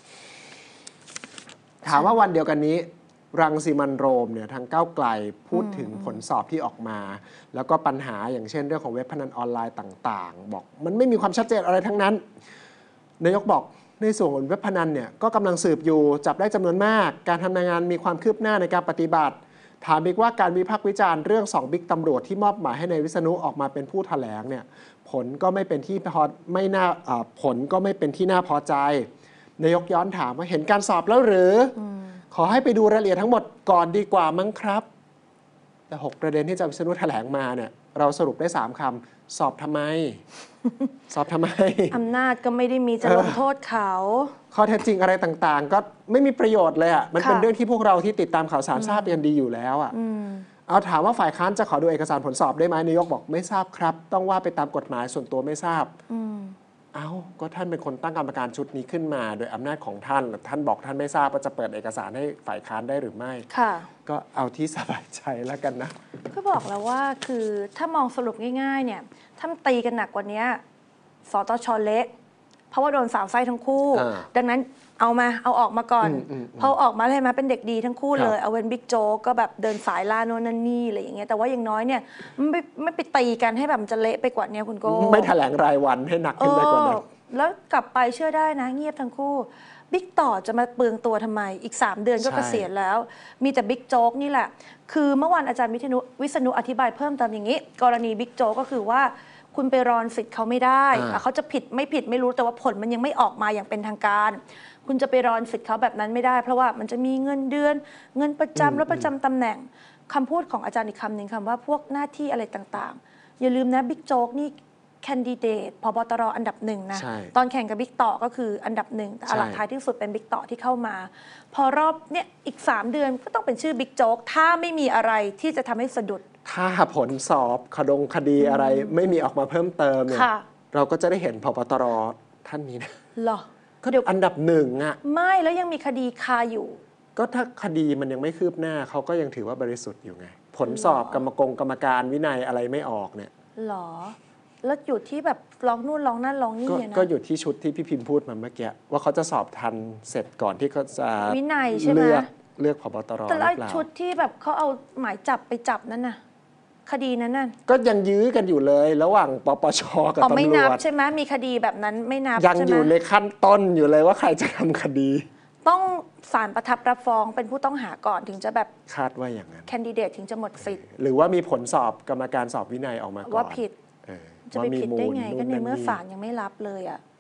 ถามว่าวันเดียวกันนี้รังสิมันโรมเนี่ยทางก้าวไกลพูดถึงผลสอบที่ออกมาแล้วก็ปัญหาอย่างเช่นเรื่องของเว็บพนันออนไลน์ต่างๆบอกมันไม่มีความชัดเจนอะไรทั้งนั้นนายกบอกในส่วนของเว็บพนันเนี่ยก็กำลังสืบอยู่จับได้จำนวนมากการทำงานมีความคืบหน้าในการปฏิบัติถามอีกว่าการวิพากษ์วิจารณ์เรื่องสองบิ๊กตำรวจที่มอบหมายให้ในายวิษณุออกมาเป็นผู้แถลงเนี่ยผลก็ไม่เป็นที่พอไม่น่าผลก็ไม่เป็นที่น่าพอใจนายกย้อนถามว่าเห็นการสอบแล้วหรือขอให้ไปดูรายละเอียดทั้งหมดก่อนดีกว่ามั้งครับแต่หกประเด็นที่อาจารย์วิษณุแถลงมาเนี่ยเราสรุปได้สามคำสอบทำไมสอบทำไมอำนาจก็ไม่ได้มีจะลงโทษเขาข้อเท็จจริงอะไรต่างๆก็ไม่มีประโยชน์เลยอ่ะมันเป็นเรื่องที่พวกเราที่ติดตามข่าวสารทราบกันดีอยู่แล้วอ่ะเอาถามว่าฝ่ายค้านจะขอดูเอกสารผลสอบได้ไหมนายกบอกไม่ทราบครับต้องว่าไปตามกฎหมายส่วนตัวไม่ทราบเอาก็ท่านเป็นคนตั้งกรรมการชุดนี้ขึ้นมาโดยอำนาจของท่านท่านบอกท่านไม่ทราบว่าจะเปิดเอกสารให้ฝ่ายค้านได้หรือไม่ค่ะก็เอาที่สบายใจแล้วกันนะก็บอกแล้วว่าคือถ้ามองสรุปง่ายๆเนี่ยถ้าตีกันหนักกว่านี้สตชเละเพราะว่าโดนสาวไส้ทั้งคู่ดังนั้นเอามาเอาออกมาก่อนพอออกมาเลยมาเป็นเด็กดีทั้งคู่เลยเอาเวนบิ๊กโจ๊กก็แบบเดินสายล่าโน่นนั่นนี่อะไรอย่างเงี้ยแต่ว่าอย่างน้อยเนี่ยไม่ไม่ไปตีกันให้แบบมันจะเละไปกว่านี้คุณโก้ไม่แถลงรายวันให้หนักขึ้นไปกว่านั้นแล้วกลับไปเชื่อได้นะเงียบทั้งคู่บิ๊กต่อจะมาเปลืองตัวทำไมอีกสามเดือนก็เกษียณแล้วมีแต่บิ๊กโจ๊กนี่แหละคือเมื่อวานอาจารย์วิษณุวิษณุอธิบายเพิ่มเติมอย่างนี้กรณีบิ๊กโจ๊กก็คือว่าคุณไปรอนสิทธิ์เขาไม่ได้เขาจะผิดไม่ผิดไม่รู้แต่ว่าผลมันยังไม่ออกมาอย่างเป็นทางการคุณจะไปรอนสิทธิ์เขาแบบนั้นไม่ได้เพราะว่ามันจะมีเงินเดือนเงินประจำและประจำตำแหน่งคำพูดของอาจารย์อีกคำหนึ่งคำว่าพวกหน้าที่อะไรต่างๆอย่าลืมนะบิ๊กโจ๊กนี่แคนดิเดตผบตรอันดับหนึ่งนะตอนแข่งกับบิ๊กต่อก็คืออันดับหนึ่งแต่หลักท้ายที่สุดเป็นบิ๊กต่อที่เข้ามาพอรอบเนี่ยอีกสามเดือนก็ต้องเป็นชื่อบิ๊กโจ๊กถ้าไม่มีอะไรที่จะทำให้สะดุดถ้าผลสอบคดงคดีอะไรไม่มีออกมาเพิ่มเติมเนี่ยเราก็จะได้เห็นผบตรท่านนี้นะหรอก็เดี๋ยวอันดับหนึ่งอ่ะไม่แล้วยังมีคดีคาอยู่ก็ถ้าคดีมันยังไม่คืบหน้าเขาก็ยังถือว่าบริสุทธิ์อยู่ไงผลสอบกรรมกรกรรมการวินัยอะไรไม่ออกเนี่ยหรอแล้วอยู่ที่แบบร้องนู่นร้องนั่นร้องนี่นะก็อยู่ที่ชุดที่พี่พิมพ์พูดมาเมื่อกี้ว่าเขาจะสอบทันเสร็จก่อนที่เขาจะวินัยใช่ไหมเลือกเลือกผบตรแต่ละชุดที่แบบเขาเอาหมายจับไปจับนั่นน่ะคดีนั้นน่ะก็ยังยื้อกันอยู่เลยระหว่างปปชกับตำรวจไม่นับใช่ไหมมีคดีแบบนั้นไม่นับยังอยู่ในขั้นต้นอยู่เลยว่าใครจะทำคดีต้องศาลประทับรับฟ้องเป็นผู้ต้องหาก่อนถึงจะแบบคาดว่าอย่างนั้นแคนดิเดตถึงจะหมดสิทธิ์หรือว่ามีผลสอบกรรมการสอบวินัยออกมาก่อนว่าผิดจะไปผิดได้ไงก็ในเมื่อศาลยังไม่รับเลยอ่ะ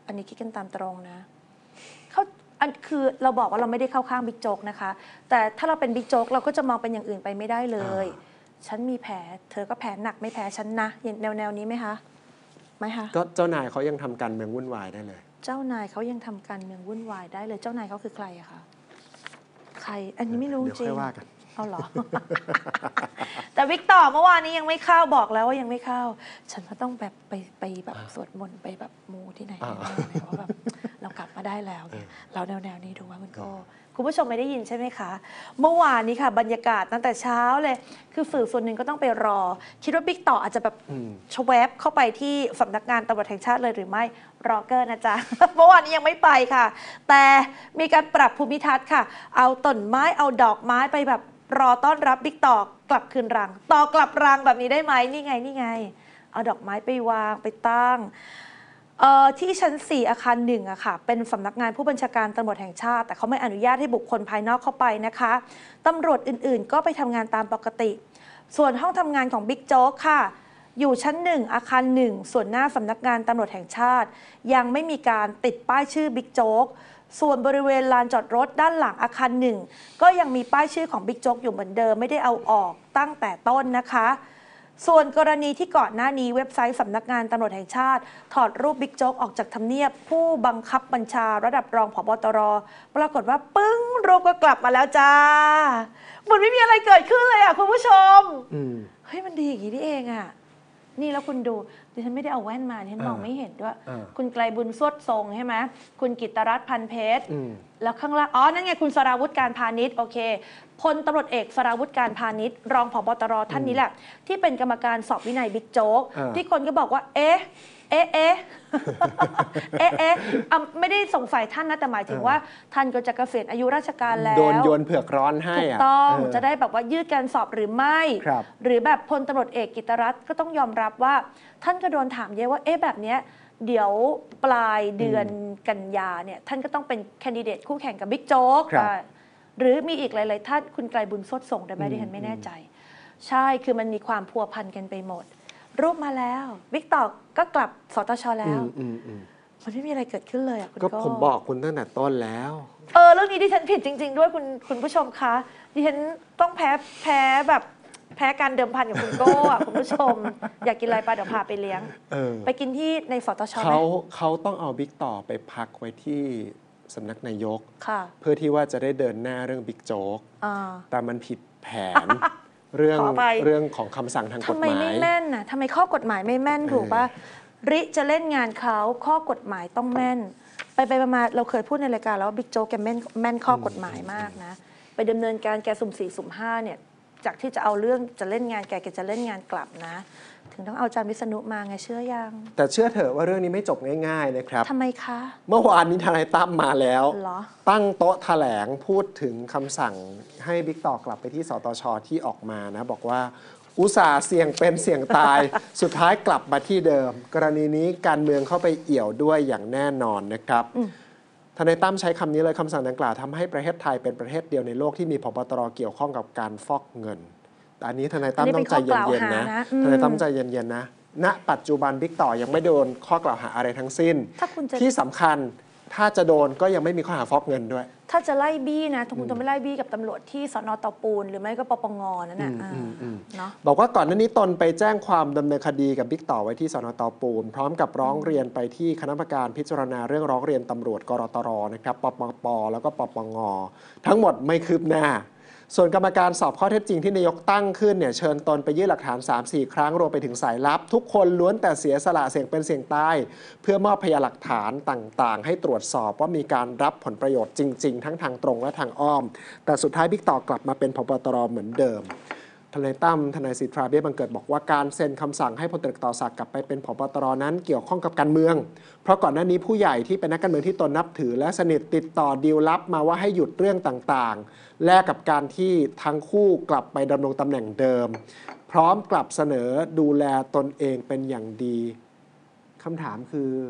อันนี้คิดกันตามตรงนะเขาอันคือเราบอกว่าเราไม่ได้เข้าข้างบิ๊กโจ๊กนะคะแต่ถ้าเราเป็นบิ๊กโจ๊กเราก็จะมองเป็นอย่างอื่นไปไม่ได้เลยฉันมีแผลเธอก็แผลหนักไม่แพ้ฉันนะแนวแนวนี้ไหมคะไหมคะก็เจ้านายเขายังทำการเมืองวุ่นวายได้เลยเจ้านายเขายังทำการเมืองวุ่นวายได้เลยเจ้านายเขาคือใครอะคะใครอันนี้ไม่รู้จริงเดี๋ยวค่อยว่ากันเอาเหรอ แต่วิกต่อเมื่อวานนี้ยังไม่เข้าบอกแล้วว่ายังไม่เข้าฉันก็ต้องแบบไปไปแบบสวดมนต์ไปแบบมูที่ไหนเพราะแบบเรากลับมาได้แล้วเราแนวแนวนี้ดูว่ามันก็คุณผู้ชมไม่ได้ยินใช่ไหมคะเมื่อวานนี้ค่ะบรรยากาศตั้งแต่เช้าเลยคือสื่อส่วนหนึ่งก็ต้องไปรอคิดว่าบิ๊กต่ออาจจะแบบชวบเข้าไปที่สำนักงานตำรวจแห่งชาติเลยหรือไม่รอเกอร์นะจ๊ะ เมื่อวานนี้ยังไม่ไปค่ะแต่มีการปรับภูมิทัศน์ค่ะเอาต้นไม้เอาดอกไม้ไปแบบรอต้อนรับบิ๊กต่อกลับคืนรังต่อกลับรังแบบนี้ได้ไหมนี่ไงนี่ไงเอาดอกไม้ไปวางไปตั้งที่ชั้นสี่อาคารหนึ่งอะค่ะเป็นสำนักงานผู้บัญชาการตำรวจแห่งชาติแต่เขาไม่อนุญาตให้บุคคลภายนอกเข้าไปนะคะตำรวจอื่นๆก็ไปทำงานตามปกติส่วนห้องทำงานของบิ๊กโจ๊กค่ะอยู่ชั้นหนึ่งอาคารหนึ่งส่วนหน้าสำนักงานตำรวจแห่งชาติยังไม่มีการติดป้ายชื่อบิ๊กโจ๊กส่วนบริเวณลานจอดรถด้านหลังอาคารหนึ่งก็ยังมีป้ายชื่อของบิ๊กโจ๊กอยู่เหมือนเดิมไม่ได้เอาออกตั้งแต่ต้นนะคะส่วนกรณีที่ก่อนหน้านี้เว็บไซต์สำนักงานตำรวจแห่งชาติถอดรูปบิ๊กโจ๊กออกจากทำเนียบผู้บังคับบัญชาระดับรองผบตรปรากฏว่าปึ้งรูปก็กลับมาแล้วจ้าเหมือนไม่มีอะไรเกิดขึ้นเลยอ่ะคุณผู้ชมเฮ้ยมันดีอย่างนี้นี่เองอ่ะนี่แล้วคุณดูดิฉันไม่ได้เอาแว่นมาดิฉันมองไม่เห็นด้วยคุณไกลบุญสวดทรงใช่ไหมคุณกิตตรัตน์พันเพชรแล้วข้างล่างอ๋อนั่นไงคุณสราวุธการพาณิชย์โอเคพลตำรวจเอกสราวุธการพาณิชย์รองผบตรท่านนี้แหละที่เป็นกรรมการสอบวินัยบิ๊กโจ๊กที่คนก็บอกว่าเอ๊ะเอ๊ะเอ๊ะเอ๊ะเอ๊ะไม่ได้สงสัยท่านนะแต่หมายถึงว่าท่านก็จะเกษียณอายุราชการแล้วโดนโยนเผือกร้อนให้ถูกต้องจะได้แบบว่ายืดการสอบหรือไม่หรือแบบพลตำรวจเอกกิตตรัตน์ก็ต้องยอมรับว่าท่านก็โดนถามเยอะว่าเอ๊ะแบบเนี้ยเดี๋ยวปลายเดือนกันยาเนี่ยท่านก็ต้องเป็นแคนดิเดตคู่แข่งกับบิ๊กโจ๊กหรือมีอีกหลายๆท่านคุณไกลบุญสวดส่งได้ไหมดิฉันไม่แน่ใจใช่คือมันมีความพัวพันกันไปหมดรูปมาแล้วบิ๊กต่อก็กลับสตชแล้วมันไม่มีอะไรเกิดขึ้นเลยอ่ะคุณก็ผมบอกคุณตั้งแต่ต้นแล้วเออเรื่องนี้ดิฉันผิดจริงๆด้วยคุณคุณผู้ชมคะดิฉันต้องแพ้แพ้แบบแพ้การเดิมพันกับคุณโก้อ่ะคุณผู้ชมอยากกินอะไรปลาเดี๋ยวพาไปเลี้ยงไปกินที่ในสตชเขาเขาต้องเอาบิ๊กต่อไปพักไว้ที่สำนักนายกเพื่อที่ว่าจะได้เดินหน้าเรื่องบิ๊กโจ๊กแต่มันผิดแผนเรื่องเรื่องของคำสั่งทางกฎหมายทำไมไม่แม่นน่ะทำไมข้อกฎหมายไม่แม่นถูกป่ะริจะเล่นงานเขาข้อกฎหมายต้องแม่นไปไปมาเราเคยพูดในรายการแล้วว่าบิ๊กโจ๊กแกแม่นแม่นข้อกฎหมายมากนะไปดำเนินการแกสุ่มสี่สุ่มห้าเนี่ยจากที่จะเอาเรื่องจะเล่นงานแกแกจะเล่นงานกลับนะถึงต้องเอาอาจารย์วิษณุมาไงเชื่อยังแต่เชื่อเถอะว่าเรื่องนี้ไม่จบง่ายๆนะครับทำไมคะเมื่อวานนี้ทนายตั้มมาแล้วตั้งโต๊ะแถลงพูดถึงคำสั่งให้บิ๊กต่อกลับไปที่สตช.ที่ออกมานะบอกว่าอุตส่าห์เสี่ยงเป็นเสี่ยงตาย สุดท้ายกลับมาที่เดิมกรณีนี้การเมืองเข้าไปเอี่ยวด้วยอย่างแน่นอนนะครับทนายตั้มใช้คำนี้เลยคำสั่งดังกล่าวทำให้ประเทศไทยเป็นประเทศเดียวในโลกที่มีผบตรเกี่ยวข้องกับการฟอกเงินอันนี้ทนายตั้มต้องใจเย็นๆนะทนายตั้มใจเย็นๆนะณปัจจุบันบิ๊กต่อยังไม่โดนข้อกล่าวหาอะไรทั้งสิ้นที่สำคัญถ้าจะโดนก็ยังไม่มีข้อหาฟอกเงินด้วยถ้าจะไล่บี้นะทุกคนจะไม่ไล่บี้กับตำรวจที่สน.เตาปูนหรือไม่ก็ปปง.นั่นแหละเนาะบอกว่าก่อนหน้านี้ตนไปแจ้งความดำเนินคดีกับบิ๊กต่อไว้ที่สน.เตาปูนพร้อมกับร้องเรียนไปที่คณะกรรมการพิจารณาเรื่องร้องเรียนตำรวจกรตรนะครับปปปแล้วก็ปปง.ทั้งหมดไม่คืบหน้าส่วนกรรมการสอบข้อเท็จจริงที่นายกตั้งขึ้นเนี่ยเชิญตนไปยื่นหลักฐาน สามสี่ ครั้งรวมไปถึงสายลับทุกคนล้วนแต่เสียสละเสี่ยงเป็นเสี่ยงตายเพื่อมอบพยานหลักฐานต่างๆให้ตรวจสอบว่ามีการรับผลประโยชน์จริงๆทั้งทางตรงและทางอ้อมแต่สุดท้ายบิ๊กต่อกลับมาเป็นผบตรเหมือนเดิมทนายตั้มทนายสิทธาเบี้ยบังเกิดบอกว่าการเซ็นคำสั่งให้พลตรีต่อศักดิ์กลับไปเป็นผบตรนั้นเกี่ยวข้องกับการเมืองเพราะก่อนหน้านี้ผู้ใหญ่ที่เป็นนักการเมืองที่ตนนับถือและสนิทติดต่อดีลลับมาว่าให้หยุดเรื่องต่างๆแลกกับการที่ทั้งคู่กลับไปดำรงตำแหน่งเดิมพร้อมกลับเสนอดูแลตนเองเป็นอย่างดีคำถามคือ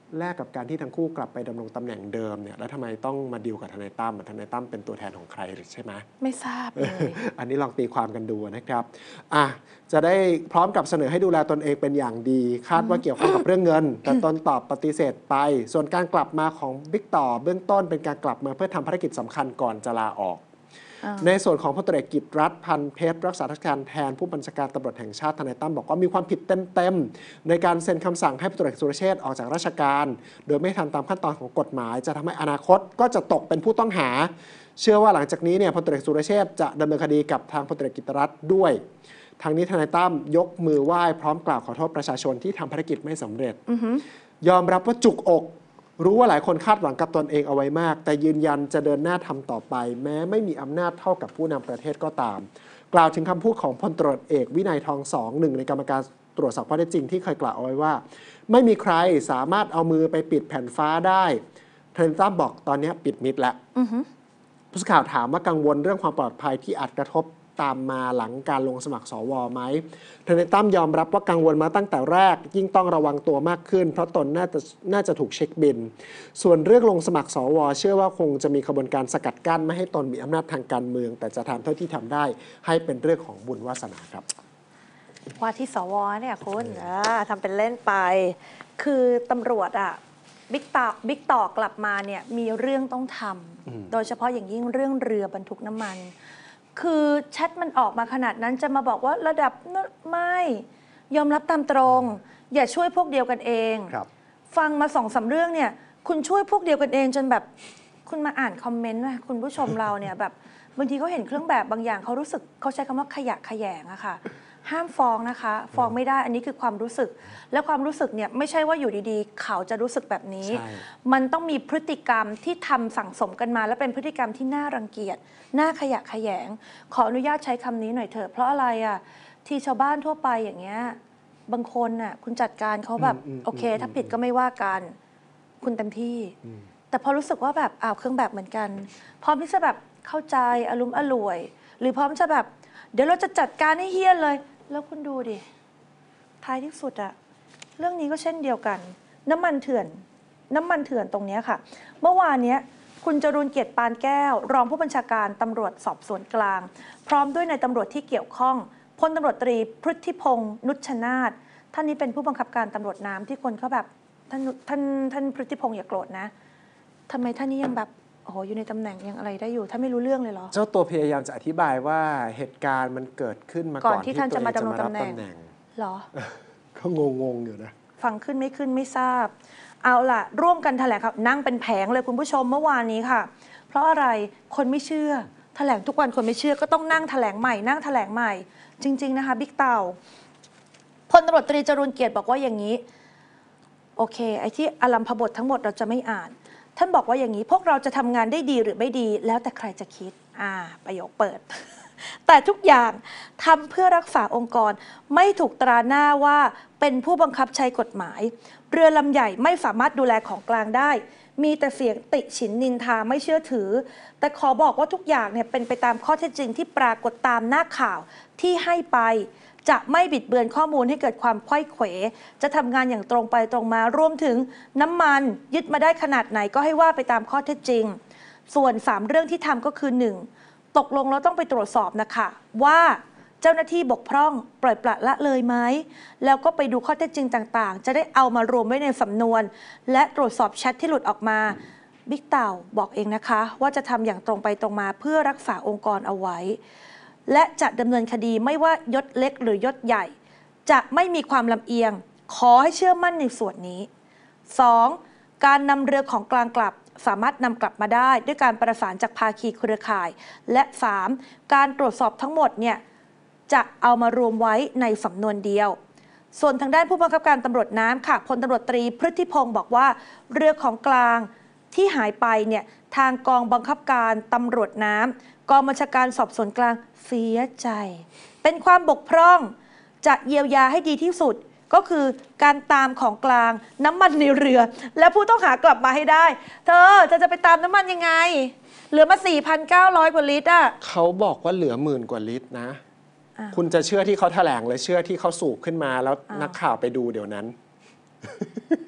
แลกกับการที่ทั้งคู่กลับไปดำรงตำแหน่งเดิมเนี่ยแล้วทำไมต้องมาดีลกับทนายตั้มทนายตั้มเป็นตัวแทนของใครใช่ไหมไม่ทราบเลยอันนี้ลองตีความกันดูนะครับอ่ะจะได้พร้อมกับเสนอให้ดูแลตนเองเป็นอย่างดี คาดว่าเกี่ยวข้องกับเรื่องเงิน แต่ตนตอบปฏิเสธไป ส่วนการกลับมาของบิ๊กต่อเบื้องต้นเป็นการกลับมาเพื่อทำภารกิจสำคัญก่อนจะลาออกในส่วนของพลตำรวจเอกกิตติรัตน์พันเพชรรักษาราชการแทนผู้บัญชาการตำรวจแห่งชาติทนายตั้มบอกว่ามีความผิดเต็มๆในการเซ็นคำสั่งให้พลตำรวจเอกสุรเชษฐ์ออกจากราชการโดยไม่ทำตามขั้นตอนของกฎหมายจะทำให้อนาคตก็จะตกเป็นผู้ต้องหาเชื่อว่าหลังจากนี้เนี่ยพลตำรวจเอกสุรเชษฐ์จะดำเนินคดีกับทางพลตำรวจเอกกิตติรัตน์ด้วยทางนี้ทนายตั้มยกมือไหว้พร้อมกล่าวขอโทษประชาชนที่ทำภารกิจไม่สำเร็จยอมรับว่าจุกอกรู้ว่าหลายคนคาดหวังกับตนเองเอาไว้มากแต่ยืนยันจะเดินหน้าทำต่อไปแม้ไม่มีอำนาจเท่ากับผู้นำประเทศก็ตามกล่าวถึงคำพูดของพลตำรวจเอกวินัยทองสองหนึ่งในกรรมการตรวจสอบข้อเท็จจริงที่เคยกล่าวเอาไว้ว่าไม่มีใครสามารถเอามือไปปิดแผ่นฟ้าได้ทนายตั้มบอกตอนนี้ปิดมิดแล้วผู้สื่อข่าวถามว่ากังวลเรื่องความปลอดภัยที่อาจกระทบตามมาหลังการลงสมัครสวไหมทนายตั้มยอมรับว่ากังวลมาตั้งแต่แรกยิ่งต้องระวังตัวมากขึ้นเพราะตนน่าจะน่าจะถูกเช็คบินส่วนเรื่องลงสมัครสวเชื่อว่าคงจะมีขบวนการสกัดกั้นไม่ให้ตนมีอำนาจทางการเมืองแต่จะทำเท่าที่ทำได้ให้เป็นเรื่องของบุญวาสนาครับว่าที่สวเนี่ยคุณทำเป็นเล่นไปคือตำรวจอ่ะบิ๊กต่อบิ๊กต่อกลับมาเนี่ยมีเรื่องต้องทำโดยเฉพาะอย่างยิ่งเรื่องเรือบรรทุกน้ำมันคือแชทมันออกมาขนาดนั้นจะมาบอกว่าระดับไม่ยอมรับตามตรงอย่าช่วยพวกเดียวกันเองฟังมาสองสามเรื่องเนี่ยคุณช่วยพวกเดียวกันเองจนแบบคุณมาอ่านคอมเมนต์นะคุณผู้ชมเราเนี่ยแบบบางทีเขาเห็นเครื่องแบบบางอย่างเขารู้สึกเขาใช้คำว่าขยะแขยงอะค่ะห้ามฟ้องนะคะฟ้องไม่ได้อันนี้คือความรู้สึกและความรู้สึกเนี่ยไม่ใช่ว่าอยู่ดีๆเขาจะรู้สึกแบบนี้มันต้องมีพฤติกรรมที่ทำสั่งสมกันมาและเป็นพฤติกรรมที่น่ารังเกียจน่าขยะแขยงขออนุญาตใช้คำนี้หน่อยเถอะเพราะอะไรอ่ะที่ชาวบ้านทั่วไปอย่างเงี้ยบางคนน่ะคุณจัดการเขาแบบโอเคถ้าผิดก็ไม่ว่ากันคุณเต็มที่แต่พอรู้สึกว่าแบบอ้าวเครื่องแบบเหมือนกันพร้อมที่จะแบบเข้าใจอารมณ์อร่วยหรือพร้อมจะแบบเดี๋ยวเราจะจัดการให้เฮี้ยนเลยแล้วคุณดูดิท้ายที่สุดอะเรื่องนี้ก็เช่นเดียวกันน้ำมันเถื่อนน้ำมันเถื่อนตรงนี้ค่ะเมื่อวานนี้คุณจรูญเกียรติปานแก้วรองผู้บัญชาการตำรวจสอบสวนกลางพร้อมด้วยนายตำรวจที่เกี่ยวข้องพลตำรวจตรีพฤทธิพงษ์นุชนาถท่านนี้เป็นผู้บังคับการตำรวจน้ำที่คนเขาแบบท่านท่านท่านพฤทธิพงษ์อย่าโกรธนะทำไมท่านนี้ยังแบบโอ้โหอยู่ในตำแหน่งยังอะไรได้อยู่ถ้าไม่รู้เรื่องเลยเหรอเจ้าตัวพยายามจะอธิบายว่าเหตุการณ์มันเกิดขึ้นมาก่อนที่ท่านจะมาดำรงตำแหน่งเหรอก็งงๆอยู่นะฟังขึ้นไม่ขึ้นไม่ทราบเอาล่ะร่วมกันแถลงครับนั่งเป็นแผงเลยคุณผู้ชมเมื่อวานนี้ค่ะเพราะอะไรคนไม่เชื่อแถลงทุกวันคนไม่เชื่อก็ต้องนั่งแถลงใหม่นั่งแถลงใหม่จริงๆนะคะบิ๊กเต่าพลตำรวจตรีจรูญเกียรติบอกว่าอย่างนี้โอเคไอ้ที่อลัมพบททั้งหมดเราจะไม่อ่านท่านบอกว่าอย่างนี้พวกเราจะทำงานได้ดีหรือไม่ดีแล้วแต่ใครจะคิดอ่าประโยคเปิด แต่ทุกอย่างทำเพื่อรักษาองค์กรไม่ถูกตราหน้าว่าเป็นผู้บังคับใช้กฎหมายเรือลำใหญ่ไม่สามารถดูแลของกลางได้มีแต่เสียงติฉินนินทาไม่เชื่อถือแต่ขอบอกว่าทุกอย่างเนี่ยเป็นไปตามข้อเท็จจริงที่ปรากฏตามหน้าข่าวที่ให้ไปจะไม่บิดเบือนข้อมูลให้เกิดความไขว้เขวจะทำงานอย่างตรงไปตรงมารวมถึงน้ำมันยึดมาได้ขนาดไหนก็ให้ว่าไปตามข้อเท็จจริงส่วนสามเรื่องที่ทำก็คือหนึ่งตกลงเราต้องไปตรวจสอบนะคะว่าเจ้าหน้าที่บกพร่องปล่อยปละละเลยไหมแล้วก็ไปดูข้อเท็จจริงต่างๆจะได้เอามารวมไว้ในสำนวนและตรวจสอบแชทที่หลุดออกมาบิ๊กเต่าบอกเองนะคะว่าจะทำอย่างตรงไปตรงมาเพื่อรักษาองค์กรเอาไว้และจะดำเนินคดีไม่ว่ายศเล็กหรือยศใหญ่จะไม่มีความลำเอียงขอให้เชื่อมั่นในส่วนนี้ สอง. การนำเรือของกลางกลับสามารถนำกลับมาได้ด้วยการประสานจากภาคีเครือข่ายและ สาม. การตรวจสอบทั้งหมดเนี่ยจะเอามารวมไว้ในสำนวนเดียวส่วนทางด้านผู้บังคับการตำรวจน้ำค่ะพลตำรวจตรีพฤทธิพงศ์บอกว่าเรือของกลางที่หายไปเนี่ยทางกองบังคับการตำรวจน้ำกองบัญชาการสอบสวนกลางเสียใจเป็นความบกพร่องจะเยียวยาให้ดีที่สุดก็คือการตามของกลางน้ำมันในเรือและผู้ต้องหากลับมาให้ได้เธอจะจะไปตามน้ำมันยังไงเหลือมา สี่พันเก้าร้อย กว่าลิตรอ่ะเขาบอกว่าเหลือหมื่นกว่าลิตรนะคุณจะเชื่อที่เขาแถลงเลยเชื่อที่เขาสูบขึ้นมาแล้วนักข่าวไปดูเดี๋ยวนั้น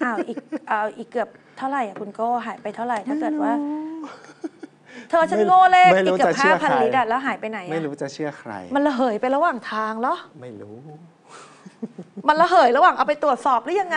อ้าวอีกอ้าวอีกเกือบเท่าไหร่อ่ะคุณโก้หายไปเท่าไหร่ถ้าเกิดว่า เธอฉันโง่เลขอีกเกือบห้าพันลิตรอะแล้วหายไปไหนอะไม่รู้จะเชื่อใครมันระเหยไประหว่างทางเหรอไม่รู้มันระเหยระหว่างเอาไปตรวจสอบหรือยังไง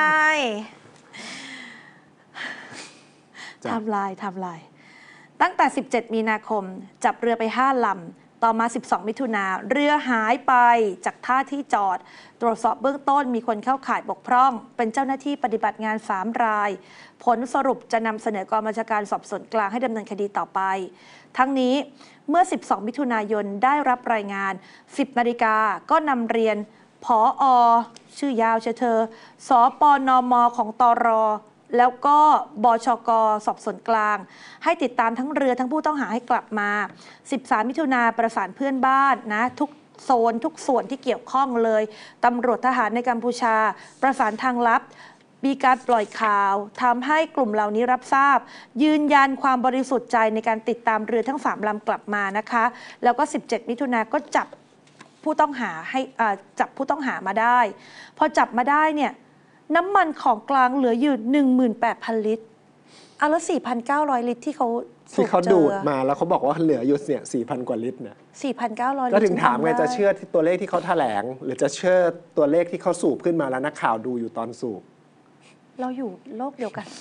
ไทม์ไลน์ไทม์ไลน์ตั้งแต่สิบเจ็ดมีนาคมจับเรือไปห้าลำต่อมาสิบสองมิถุนาเรือหายไปจากท่าที่จอดตรวจสอบเบื้องต้นมีคนเข้าข่ายบกพร่องเป็นเจ้าหน้าที่ปฏิบัติงานสามรายผลสรุปจะนำเสนอกองบัญชาการสอบสวนกลางให้ดำเนินคดีต่อไปทั้งนี้เมื่อสิบสองมิถุนายนได้รับรายงานสิบนาฬิกาก็นำเรียนผออชื่อยาวเชเธอสปนมของตรแล้วก็บชกสอบสวนกลางให้ติดตามทั้งเรือทั้งผู้ต้องหาให้กลับมาสิบสามมิถุนาประสานเพื่อนบ้านนะทุกโซนทุกส่วนที่เกี่ยวข้องเลยตำรวจทหารในกัมพูชาประสานทางลับมีการปล่อยข่าวทำให้กลุ่มเหล่านี้รับทราบยืนยันความบริสุทธิ์ใจในการติดตามเรือทั้งสามลำกลับมานะคะแล้วก็สิบเจ็ดมิถุนาก็จับผู้ต้องหาให้จับผู้ต้องหามาได้พอจับมาได้เนี่ยน้ำมันของกลางเหลืออยู่ หนึ่งหมื่นแปดพัน ลิตรเอาแล้ว สี่พันเก้าร้อย ลิตรที่เขาที่เขาดูดมาแล้วเขาบอกว่าเหลืออยู่เนี่ย สี่พัน กว่าลิตรเนี่ยสี่พันเก้าร้อย ลิตรก็ถึงถามไงจะเชื่อที่ตัวเลขที่เขาแถลงหรือจะเชื่อตัวเลขที่เขาสูบขึ้นมาแล้วนักข่าวดูอยู่ตอนสูบเราอยู่โลกเดียวกัน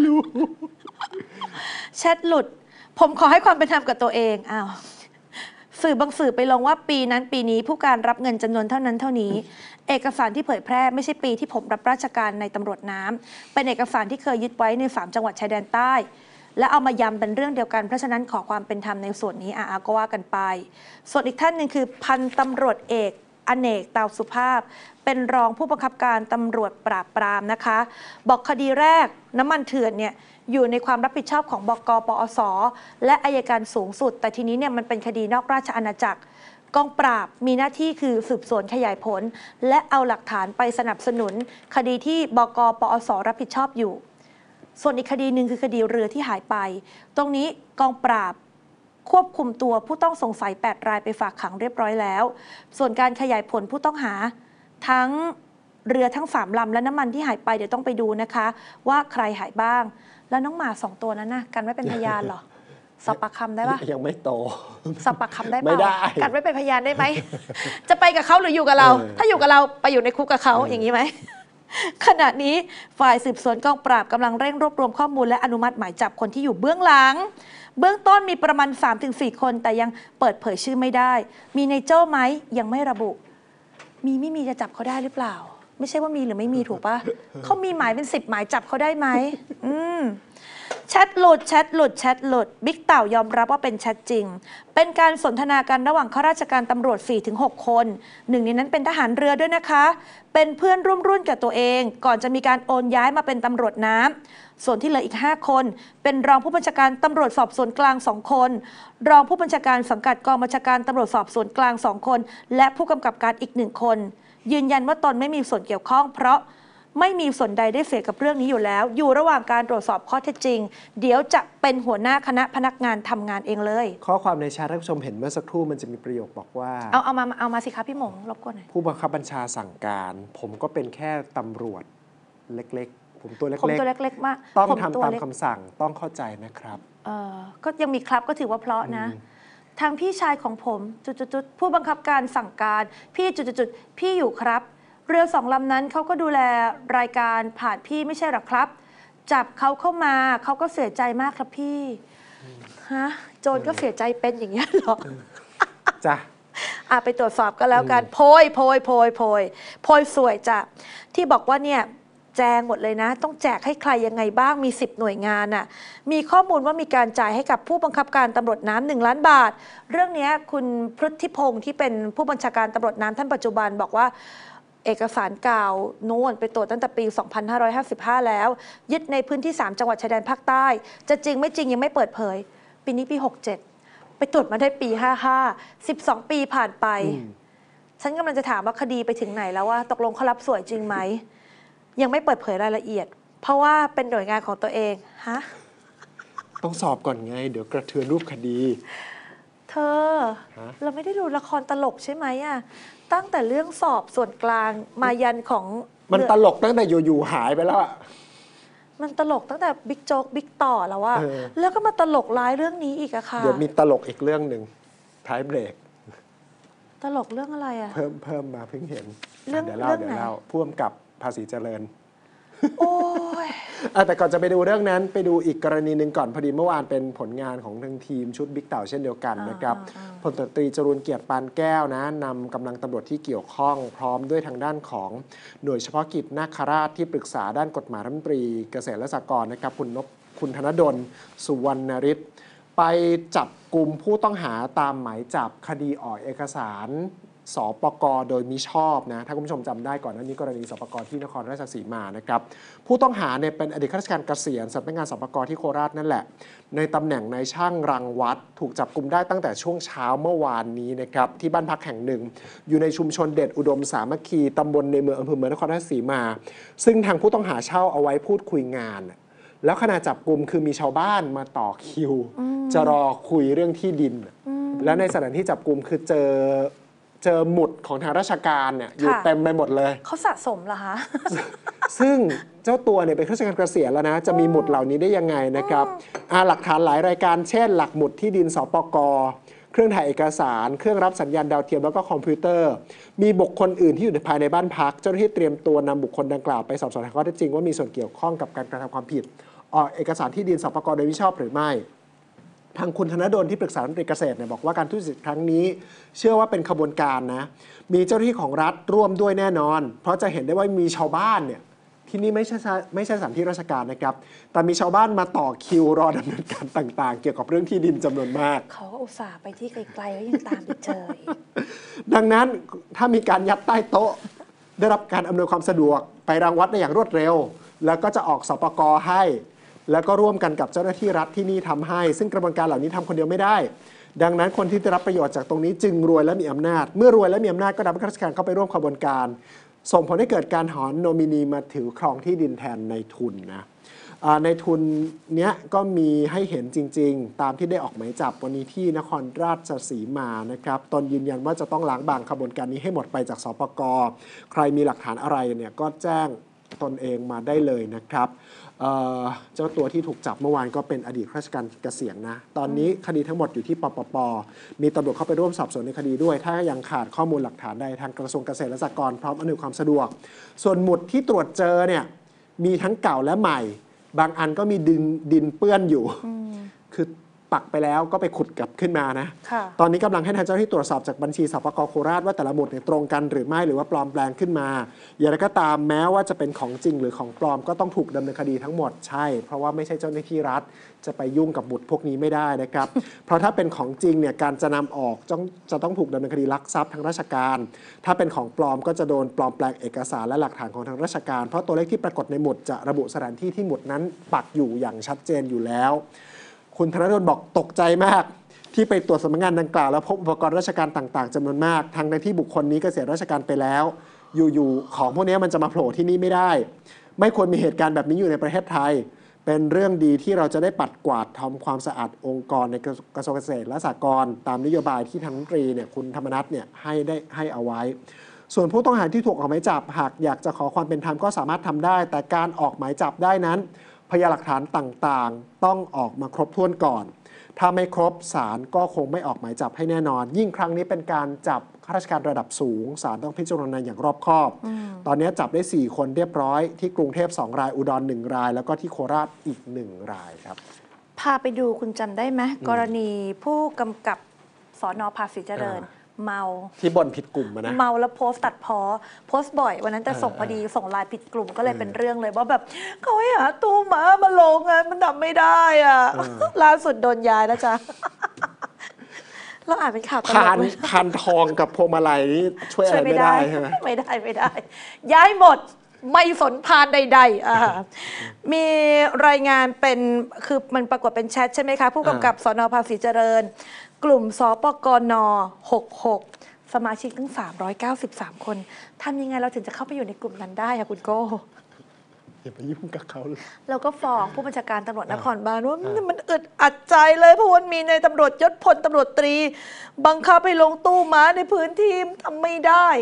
แชทหลุดผมขอให้ความเป็นธรรมกับตัวเองอ้าวสื่อบางสื่อไปลงว่าปีนั้นปีนี้ผู้การรับเงินจำนวนเท่านั้นเท่านี้เอกสารที่เผยแพร่ไม่ใช่ปีที่ผมรับราชการในตำรวจน้ำเป็นเอกสารที่เคยยึดไว้ในสามจังหวัดชายแดนใต้และเอามายำเป็นเรื่องเดียวกันเพราะฉะนั้นขอความเป็นธรรมในส่วนนี้อ่ะก็ว่ากันไปส่วนอีกท่านหนึ่งคือพันตำรวจเอกอเนกเตาสุภาพเป็นรองผู้บังคับการตำรวจปราบปรามนะคะบอกคดีแรกน้ำมันเถื่อนเนี่ยอยู่ในความรับผิดชอบของบก.ปอส.และอัยการสูงสุดแต่ทีนี้เนี่ยมันเป็นคดีนอกราชอาณาจักรกองปราบมีหน้าที่คือสืบสวนขยายผลและเอาหลักฐานไปสนับสนุนคดีที่บก.ปอส.รับผิดชอบอยู่ส่วนอีกคดีหนึ่งคือคดีเรือที่หายไปตรงนี้กองปราบควบคุมตัวผู้ต้องสงสัยแปดรายไปฝากขังเรียบร้อยแล้วส่วนการขยายผลผู้ต้องหาทั้งเรือทั้งสามลำและน้ำมันที่หายไปเดี๋ยวต้องไปดูนะคะว่าใครหายบ้างแล้วน้องหมาสองตัวนั้นนะกันไว้เป็นพยานเหรอสอบปากคำได้ปะยังไม่โตสอบปากคำได้ปะไม่ได้กันไว้เป็นพยานได้ไหม จะไปกับเขาหรืออยู่กับเรา ถ้าอยู่กับเราไปอยู่ในคุกกับเขาอย่างนี้ไหม ขณะนี้ฝ่ายสืบสวนกองปราบกำลังเร่งรวบรวมข้อมูลและอนุมัติหมายจับคนที่อยู่เบื้องหลังเบื้องต้นมีประมาณ สามถึงสี่ คนแต่ยังเปิดเผยชื่อไม่ได้มีในโจ้ไหมยังไม่ระบุมีไม่มีจะจับเขาได้หรือเปล่าไม่ใช่ว่ามีหรือไม่มีถูกปะ เขามีหมายเป็นสิบหมายจับเขาได้ไหมอืมแชทหลุดแชทหลุดแชทหลุดบิ๊กเต่ายอมรับว่าเป็นแชทจริงเป็นการสนทนากันระหว่างข้าราชการตำรวจ สี่ถึงหก คนหนึ่งในนั้นเป็นทหารเรือด้วยนะคะเป็นเพื่อนร่วมรุ่นกับตัวเองก่อนจะมีการโอนย้ายมาเป็นตำรวจน้ำส่วนที่เหลืออีกห้าคนเป็นรองผู้บัญชาการตำรวจสอบสวนกลางสองคนรองผู้บัญชาการสังกัดกองบัญชาการตำรวจสอบสวนกลางสองคนและผู้กำกับการอีกหนึ่งคนยืนยันว่าตนไม่มีส่วนเกี่ยวข้องเพราะไม่มีส่วนใดได้เสียกับเรื่องนี้อยู่แล้วอยู่ระหว่างการตรวจสอบข้อเท็จจริงเดี๋ยวจะเป็นหัวหน้าคณะพนักงานทำงานเองเลยข้อความในแชทท่านผู้ชมเห็นเมื่อสักครู่มันจะมีประโยคบอกว่าเอาเอามาเอามาสิคะพี่หมงรบกวนหน่อยผู้บังคับบัญชาสั่งการผมก็เป็นแค่ตำรวจเล็กๆผมตัวเล็กๆผมตัวเล็กๆมากต้องทำตามคำสั่งต้องเข้าใจนะครับเออก็ยังมีครับก็ถือว่าเพราะนะทางพี่ชายของผมจุดๆผู้บังคับการสั่งการพี่จุดๆพี่อยู่ครับเรือสองลำนั้นเขาก็ดูแลรายการผ่านพี่ไม่ใช่หรอครับจับเขาเข้ามาเขาก็เสียใจมากครับพี่ฮะโจรก็เสียใจเป็นอย่างนี้หรอจ้ะอ่ะไปตรวจสอบกันแล้วกันโพยโพยโพยโพยโพยสวยจ้ะที่บอกว่าเนี่ยแจงหมดเลยนะต้องแจกให้ใครยังไงบ้างมีสิบหน่วยงานน่ะมีข้อมูลว่ามีการจ่ายให้กับผู้บังคับการตำรวจน้ำหนึ่งล้านบาทเรื่องนี้คุณพฤทธิพงศ์ที่เป็นผู้บัญชาการตำรวจน้ำท่านปัจจุบันบอกว่าเอกสารเก่าโน่นไปตรวจตั้งแต่ปี สองพันห้าร้อยห้าสิบห้า แล้วยึดในพื้นที่สามจังหวัดชายแดนภาคใต้จะจริงไม่จริงยังไม่เปิดเผยปีนี้ปีหกเจ็ดไปตรวจมาได้ปีห้าห้า สิบสองปีผ่านไปฉันกำลังจะถามว่าคดีไปถึงไหนแล้วว่าตกลงเขารับสวยจริงไหมยังไม่เปิดเผยรายละเอียดเพราะว่าเป็นหน่วยงานของตัวเองฮะต้องสอบก่อนไงเดี๋ยวกระเทือนรูปคดีเธอเราไม่ได้ดูละครตลกใช่ไหมอะตั้งแต่เรื่องสอบส่วนกลางมายันของมันตลกตั้งแต่อยู่ๆหายไปแล้วมันตลกตั้งแต่บิ๊กโจ๊กบิ๊กต่อแล้วอะเออแล้วก็มาตลกร้ายเรื่องนี้อีกอะค่ะเดี๋ยวมีตลกอีกเรื่องหนึ่งท้ายเบรกตลกเรื่องอะไรอะเพิ่มเพิ่มมาเพิ่งเห็นเรื่องเดี๋ยวเล่าเรื่องเดี๋ยไหนวเล่าพ่วงกับภาษีเจริญโอ้ยอ่ะแต่ก่อนจะไปดูเรื่องนั้นไปดูอีกกรณีหนึ่งก่อนพอดีเมื่อวานเป็นผลงานของทางทีมชุดบิ๊กเต่าเช่นเดียวกันนะครับอ่าอ่าพลตำรวจตรีจรูนเกียรติปานแก้วนะนำกำลังตำรวจที่เกี่ยวข้องพร้อมด้วยทางด้านของหน่วยเฉพาะกิจนาคราชที่ปรึกษาด้านกฎหมายรัฐมนตรีเกษตรและสหกรณ์นะครับคุณนพคุณธนดลสุวรรณฤทธิ์ไปจับกลุ่มผู้ต้องหาตามหมายจับคดีออกเอกสารสปกโดยมิชอบนะถ้าคุณผู้ชมจำได้ก่อนหน้านี้กรณีสปกที่นครราชสีมานะครับผู้ต้องหาเนี่ยเป็นอดีตข้าราชการเกษียณสำนักงานสปกที่โคราชนั่นแหละในตำแหน่งนายช่างรังวัดถูกจับกลุ่มได้ตั้งแต่ช่วงเช้าเมื่อวานนี้นะครับที่บ้านพักแห่งหนึ่งอยู่ในชุมชนเด็ดอุดมสามัคคีตำบลในเมืองอำเภอเมืองนครราชสีมาซึ่งทางผู้ต้องหาเช่าเอาไว้พูดคุยงานแล้วขณะจับกลุ่มคือมีชาวบ้านมาต่อคิวจะรอคุยเรื่องที่ดินแล้วในสถานที่จับกลุ่มคือเจอเจอหมุดของทางราชการเนี่ยอยู่เต็มไปหมดเลยเขาสะสมเหรอคะซึ่งเจ้าตัวเนี่ยเป็นข้าราชการเกษียณแล้วนะจะมีหมุดเหล่านี้ได้ยังไงนะครับอ่าหลักฐานหลายรายการเช่น หลักหมุดที่ดินสปกเครื่องถ่ายเอกสารเครื่องรับสัญญาณดาวเทียมแล้วก็คอมพิวเตอร์มีบุคคลอื่นที่อยู่ภายในบ้านพักเจ้าหน้าที่เตรียมตัวนำบุคคลดังกล่าวไปสอบสวนหาข้อเท็จจริงว่ามีส่วนเกี่ยวข้องกับการกระทำความผิดออกเอกสารที่ดินสปกโดยมิชอบหรือไม่ทางคุณธนดลที่ปรึกษารัฐมนตรีเกษตรเนี่ยบอกว่าการทุจริตครั้งนี้เชื่อว่าเป็นขบวนการนะมีเจ้าหน้าที่ของรัฐร่วมด้วยแน่นอนเพราะจะเห็นได้ว่ามีชาวบ้านเนี่ยที่นี่ไม่ใช่ไม่ใช่สถานที่ราชการนะครับแต่มีชาวบ้านมาต่อคิวรอดำเนินการต่างๆเกี่ยวกับเรื่องที่ดินจำนวนมากเขาก็อุตส่าห์ไปที่ไกลๆแล้วยังตามไปเจออีกดังนั้นถ้ามีการยัดใต้โต๊ะได้รับการอำนวยความสะดวกไปรังวัดได้อย่างรวดเร็วแล้วก็จะออกสปกให้แล้วก็ร่วมกันกับเจ้าหน้าที่รัฐที่นี่ทำให้ซึ่งกระบวนการเหล่านี้ทำคนเดียวไม่ได้ดังนั้นคนที่ได้รับประโยชน์จากตรงนี้จึงรวยและมีอำนาจเมื่อรวยและมีอำนาจก็นำข้าราชการเข้าไปร่วมขบวนการส่งผลให้เกิดการหอนโนมินีมาถือครองที่ดินแทนในทุนนะในทุนเนี้ยก็มีให้เห็นจริงๆตามที่ได้ออกหมายจับวันนี้ที่นครราชสีมานะครับตนยืนยันว่าจะต้องล้างบางขบวนการนี้ให้หมดไปจากสปกใครมีหลักฐานอะไรเนี่ยก็แจ้งตนเองมาได้เลยนะครับเเจ้าตัวที่ถูกจับเมื่อวานก็เป็นอดีตข้าราชการเกษียณนะตอนนี้คดีทั้งหมดอยู่ที่ปปปมีตำรวจเข้าไปร่วมสอบสวนในคดีด้วยถ้ายังขาดข้อมูลหลักฐานใดทางกระทรวงเกษตรและสหกรณ์พร้อมอำนวยความสะดวกส่วนหมุดที่ตรวจเจอเนี่ยมีทั้งเก่าและใหม่บางอันก็มีดินดินเปื้อนอยู่คือปักไปแล้วก็ไปขุดกลับขึ้นมานะตอนนี้กำลังให้ทางเจ้าหน้าที่ตรวจสอบจากบัญชีสปกโคราชว่าแต่ละหมุดเนี่ยตรงกันหรือไม่หรือว่าปลอมแปลงขึ้นมาอย่างไรก็ตามแม้ว่าจะเป็นของจริงหรือของปลอมก็ต้องถูกดำเนินคดีทั้งหมดใช่เพราะว่าไม่ใช่เจ้าหน้าที่รัฐจะไปยุ่งกับหมุดพวกนี้ไม่ได้นะครับ เพราะถ้าเป็นของจริงเนี่ยการจะนำออกจะจะต้องถูกดำเนินคดีลักทรัพย์ทางราชการถ้าเป็นของปลอมก็จะโดนปลอมแปลงเอกสารและหลักฐานของทางราชการเพราะตัวเลขที่ปรากฏในหมุดจะระบุสถานที่ที่หมุดนั้นปักอยู่อย่างชัดเจนอยู่แล้วคุณธนดลบอกตกใจมากที่ไปตรวจสำนักงานดังกล่าวแล้วพบอุปกรณ์ราชการต่างๆจำนวนมากทั้งในที่บุคคลนี้เกษียณราชการไปแล้วอยู่ๆของพวกนี้มันจะมาโผล่ที่นี่ไม่ได้ไม่ควรมีเหตุการณ์แบบนี้อยู่ในประเทศไทยเป็นเรื่องดีที่เราจะได้ปัดกวาดทำความสะอาดองค์กรในกระทรวงเกษตรและสหกรณ์ตามนโยบายที่ทางรัฐมนตรีเนี่ยคุณธรรมนัสเนี่ยให้ได้ให้เอาไว้ส่วนผู้ต้องหาที่ถูกออกหมายจับหากอยากจะขอความเป็นธรรมก็สามารถทำได้แต่การออกหมายจับได้นั้นพยานหลักฐานต่างๆต้องออกมาครบถ้วนก่อนถ้าไม่ครบศาลก็คงไม่ออกหมายจับให้แน่นอนยิ่งครั้งนี้เป็นการจับข้าราชการระดับสูงศาลต้องพิจารณาอย่างรอบคอบตอนนี้จับได้สี่คนเรียบร้อยที่กรุงเทพสองรายอุดรหนึ่งรายแล้วก็ที่โคราชอีกหนึ่งรายครับพาไปดูคุณจำได้ไหมกรณีผู้กำกับสน.ภาษีเจริญเมาที่บ่นผิดกลุ่มนะเมาแล้วโพสต์ตัดพ้อโพสต์บ่อยวันนั้นจะส่งพอดีส่งไลน์ผิดกลุ่มก็เลยเป็นเรื่องเลยว่าแบบเขาให้หาตู้หมามาลงอ่ะมันทำไม่ได้อ่ะล่าสุดโดนย้ายแล้วจ้ะเราอ่านเป็นข่าวตลกเลยพานทองกับพวงมาลัยนี่ช่วยอะไรไม่ได้ใช่ไหมไม่ได้ไม่ได้ย้ายหมดไม่สนพานใดๆอ่ามีรายงานเป็นคือมันปรากฏเป็นแชทใช่ไหมคะผู้กำกับสน.ภาษีเจริญกลุ่มสปกน.หกหกสมาชิกทั้งสามร้อยเก้าสิบสามคนทำยังไงเราถึงจะเข้าไปอยู่ในกลุ่มนั้นได้อะคุณโก้อย่าไปยุ่งกับเขาเลยเราก็ฟ้องผู้บัญชาการตำรวจนครบาลว่ามันอึดอัดใจเลยเพราะว่ามีในตำรวจยศพลตำรวจตรีบังคับไปลงตู้ม้าในพื้นที่ทำไม่ได้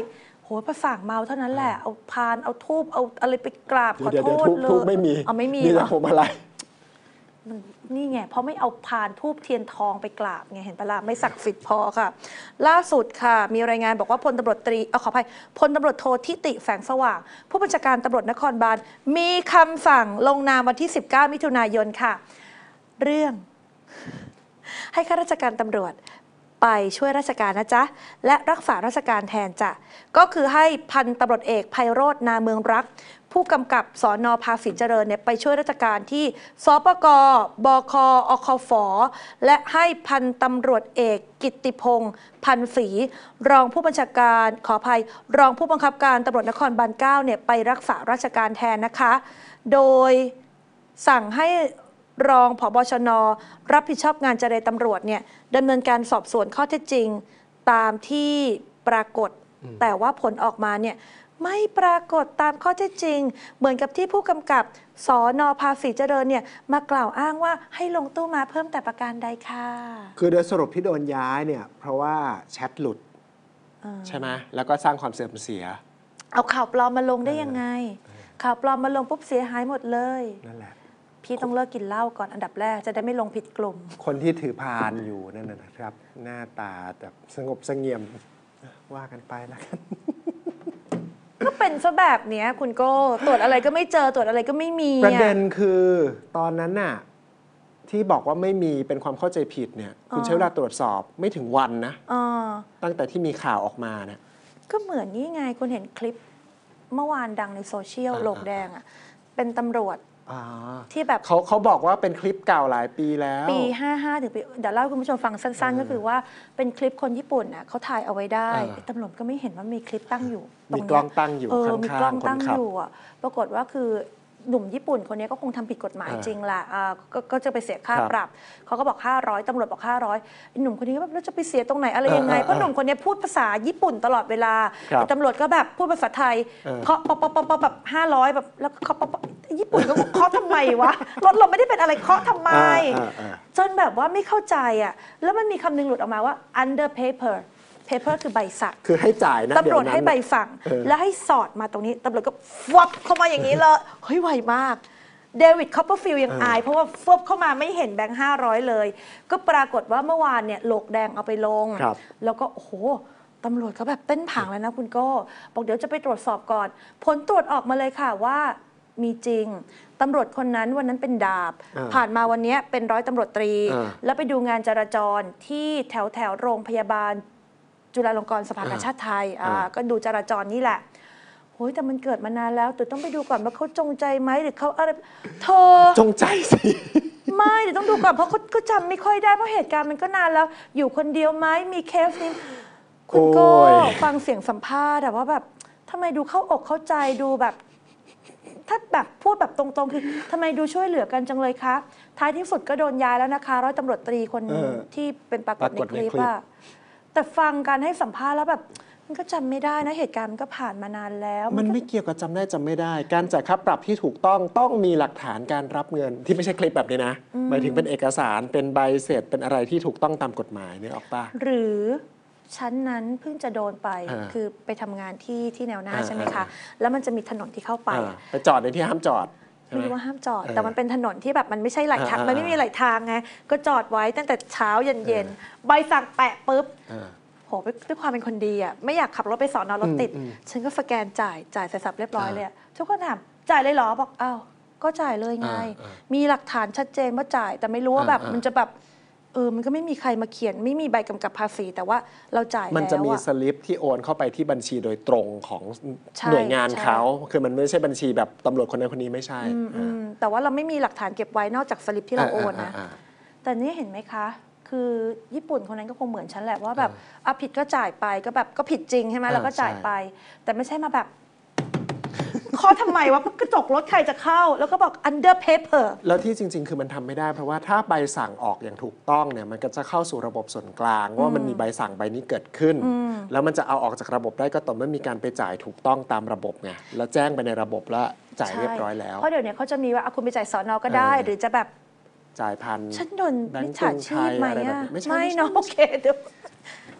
โหพอสั่งเมาเท่านั้นแหละเอาพานเอาทูบเอาอะไรไปกราบขอเดี๋ยวโทเดี๋ยวษทูบเลยทูบไม่มีเอาไม่มีมีเหรแต่อผมอะไรมันนี่ไงเพราะไม่เอาพานทูบเทียนทองไปกราบไงเห็นปะล่ะไม่ศักดิ์สิทธิ์พอค่ะ ล่าสุดค่ะ มีรายงานบอกว่าพลตำรวจตรีเอาขออภัยพลตำรวจโททิติแสงสว่าง ผู้บัญชาการตำรวจนครบาลมีคำสั่งลงนามวันที่ สิบเก้า มิถุนายนค่ะ เรื่อง ให้ข้าราชการตำรวจไปช่วยราชการนะจ๊ะ และรักษาราชการแทนจ้ะก็คือให้พันตำรวจเอกไพโรจน์นาเมืองรัก ผู้กำกับสอนอภาษีเจริญเนี่ยไปช่วยราชการที่สปกบคอคฝและให้พันตำรวจเอกกิตติพงศ์พันศรีรองผู้บัญชาการขออภัย รองผู้บังคับการตำรวจนครบาลเก้าเนี่ยไปรักษาราชการแทนนะคะ โดยสั่งให้รองผบชนรับผิดชอบงานเจรตำรวจเนี่ยดำเนินการสอบสวนข้อเท็จจริงตามที่ปรากฏ แต่ว่าผลออกมาเนี่ยไม่ปรากฏตามข้อเท็จจริง เหมือนกับที่ผู้กำกับสนภาษีเจริญเนี่ยมากล่าวอ้างว่าให้ลงตู้มาเพิ่มแต่ประการใดค่ะคือโดยสรุปที่โดนย้ายเนี่ยเพราะว่าแชทหลุดอ่าใช่ไหมแล้วก็สร้างความเสื่อมเสียเอาข่าวปลอมมาลงได้ยังไง ข่าวปลอมมาลงปุ๊บเสียหายหมดเลยนั่นแหละพี่ต้องเลิกกินเหล้าก่อนอันดับแรกจะได้ไม่ลงผิดกลุ่มคนที่ถือพานอยู่นั่นนะนะครับ หน้าตาแบบสงบเสงี่ยมว่ากันไปแล้วกันก็เป็นซะแบบเนี้ยคุณโก้ตรวจอะไรก็ไม่เจอตรวจอะไรก็ไม่มีประเด็นอะคือตอนนั้นน่ะที่บอกว่าไม่มีเป็นความเข้าใจผิดเนี่ยคุณอ๋อใช้เวลาตรวจสอบไม่ถึงวันนะอ่าตั้งแต่ที่มีข่าวออกมาเนี่ยก็เหมือนนี่ไงคุณเห็นคลิปเมื่อวานดังในโซเชียลอ่าโหลกแดงอ่ะเป็นตำรวจอ๋อที่แบบเขาเขาบอกว่าเป็นคลิปเก่าหลายปีแล้วปี ห้าห้า ถึงปีเดี๋ยวเล่าให้คุณผู้ชมฟังสั้น ๆ ก็คือว่าเป็นคลิปคนญี่ปุ่นน่ะเขาถ่ายเอาไว้ได้อ่าไอ้ตำรวจก็ไม่เห็นว่ามีคลิปตั้งอยู่ตรมีงกล้เนี้องตั้งอยู่เออข้างๆมีกล้องตั้งคนขับอยู่อ่ะปรากฏว่าคือหนุ่มญี่ปุ่นคนนี้ก็คงทำผิดกฎหมายอ่าจริงแหละอ่าก็ก็จะไปเสียค่าครับปรับเขาก็บอกห้าร้อยตำรวจบอกห้าร้อยไอ้หนุ่มคนนี้ก็แบบแล้วจะไปเสียตรงไหนอะไรยังไงเออเออเพราะหนุ่มคนนี้พูดภาษาญี่ปุ่นตลอดเวลาครับไอ้ตำรวจก็แบบพูดภาษาไทยเออเคาะป๊อปป๊อปป๊อปป๊อปแบบห้าร้อยแบบแล้วก็เคาะป๊อปป๊อปญี่ปุ่นก็เคาะทำไมวะรถเราไม่ได้เป็นอะไรเคาะทำไมอ่าอ่าอ่าจนแบบว่าไม่เข้าใจอ่ะ แล้วมันมีคำหนึงหลุดออกมาว่า under paper paper คือใบสั่งคือให้จ่ายนะตำรวจเดี๋ยนั้นให้ใบน่ะสั่งเออแล้วให้สอดมาตรงนี้ ตำรวจก็ฟับเข้ามาอย่างนี้เลย เฮ้ย ไวมาก เดวิดคอปเปอร์ฟิลด์ยังอาย เพราะว่าฟับเข้ามาไม่เห็นแบงค์ห้าร้อยเลย ก็ปรากฏว่าเมื่อวานเนี่ยโหลกแดงเอาไปลงครับแล้วก็โอ้โหตำรวจเขาแบบเต้นผางแล้วนะคุณโก้บอกเดี๋ยวจะไปตรวจสอบก่อน ผลตรวจออกมาเลยค่ะว่ามีจริงตำรวจคนนั้นวันนั้นเป็นดาบอ่าผ่านมาวันนี้เป็นร้อยตำรวจตรีอ่าแล้วไปดูงานจราจรที่แถวแถวโรงพยาบาล จุฬาลงกรณ์สภากาชาติไทยอ่าอ่าก็ดูจราจรนี่แหละโอ้ยแต่มันเกิดมานานแล้วแต่ต้องไปดูก่อนว่าเขาจงใจไหมหรือเขาอะไรเธอจงใจสิไม่เดี๋ยวต้องดูก่อนเพราะเขาก็จำไม่ค่อยได้เพราะเหตุการณ์มันก็นานแล้ว อยู่คนเดียวไหมมีเคสนี้คุณโก้โอ้ยฟังเสียงสัมภาษณ์อะว่าแบบทำไมดูเข้าอกเข้าใจดูแบบ ถ้าแบบพูดแบบตรงๆ คือทำไมดูช่วยเหลือกันจังเลยคะท้ายที่สุดก็โดนย้ายแล้วนะคะร้อยตำรวจตรีคนเออที่เป็นปรากฏในปรากฏคในลิปคลิปอะแต่ฟังการให้สัมภาษณ์แล้วแบบ มันก็จำไม่ได้นะเหตุการณ์มันก็ผ่านมานานแล้วมันก็ไม่เกี่ยวกับจำได้จำไม่ได้ การจ่ายค่าปรับที่ถูกต้องต้องมีหลักฐานการรับเงินที่ไม่ใช่คลิปแบบนี้นะหมายถึงเป็นเอกสารเป็นใบเสร็จเป็นอะไรที่ถูกต้องตามกฎหมายเนี่ยออกป่ะหรือชั้นนั้นเพิ่งจะโดนไปอ่าคือไปทำงานที่ที่แนวหน้าอ่าใช่ไหมคะอ่าแล้วมันจะมีถนนที่เข้าไปอ่าไปจอดในที่ห้ามจอดใช่ไหไม่มรู้ว่าห้ามจอดเออแต่มันเป็นถนนที่แบบมันไม่ใช่ไหลทางอ่าอ่ามันไม่มีไหลทางไงก็จอดไว้ตั้งแต่เช้าเย็นเย็นๆใบสั่งแปะปุ๊บอ่าโหด้วยความเป็นคนดีอ่ะไม่อยากขับรถไปสอนอรถติดอืมอืมฉันก็สแกนจ่ายจ่ายเสร็จสับเรียบร้อยอ่าเลยอะทุกคนถามจ่ายเลยเหรอบอกอ้าวก็จ่ายเลยไงอ่าอ่ามีหลักฐานชัดเจนว่าจ่าย แต่ไม่รู้ว่าแบบอ่าอ่ามัมันจะแบบเออมันก็ไม่มีใครมาเขียน ไม่มีใบกำกับภาษี แต่ว่าเราจ่ายแล้วมันจะมีอะสลิปที่โอนเข้าไปที่บัญชีโดยตรงของใช่หน่วยงานใช่เขา คือมันไม่ใช่บัญชีแบบตำรวจคนนั้นคนนี้ไม่ใช่อืมอือ่ามแต่ว่าเราไม่มีหลักฐานเก็บไว้นอกจากสลิปที่เราโอนนะาาแต่นี่เห็นไหมคะ คือญี่ปุ่นคนนั้นก็คงเหมือนฉันแหละว่าแบบอ่ะผิดก็จ่ายไปก็แบบก็ผิดจริงใช่ไหมอ่าเราก็จ่ายใช่ไป แต่ไม่ใช่มาแบบ ข้อทำไมวะกระจกรถใครจะเข้า แล้วก็บอก under paper แล้วที่จริง ๆ คือมันทำไม่ได้เพราะว่าถ้าใบสั่งออกอย่างถูกต้องเนี่ยมันก็จะเข้าสู่ระบบส่วนกลางว่ามันมีใบสั่งใบนี้เกิดขึ้น แล้วมันจะเอาออกจากระบบได้ก็ต่อเมื่อมีการไปจ่ายถูกต้องตามระบบไงแล้วแจ้งไปในระบบแล้วจ่ายเรียบร้อยแล้วเพราะเดี๋ยวนี้เขาจะมีว่าอ่ะคุณไปจ่ายสอนอก็ได้เออหรือจะแบบจ่ายพันฉันโดนแบงก์มิจฉาชีพไหมกรุงไทยอะไรแบบอ่ะนี้ไม่ใช่ไม่ไม่ใช่เนาะโอเคเดี๋ยว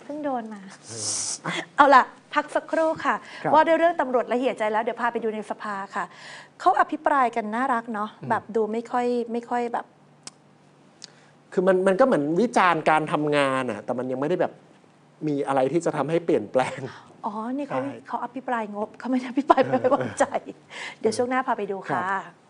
เพิ่งโดนมา เอาล่ะ พักสักครู่ค่ะครับว่าด้วยเรื่องตำรวจละเอียดใจแล้วเดี๋ยวพาไปดูในสภาค่ะ เขาอภิปรายกันน่ารักเนาะแบบดูไม่ค่อยไม่ค่อยแบบคือมันมันก็เหมือนวิจารณ์การทำงานอะแต่มันยังไม่ได้แบบมีอะไรที่จะทำให้เปลี่ยนแปลงอ๋อ นี่เขาใช่เขาอภิปรายงบเขาไม่ได้อภิปรายไม่ไว้วางใจ เดี๋ยวช่วงหน้าพาไปดูครัค่ะบ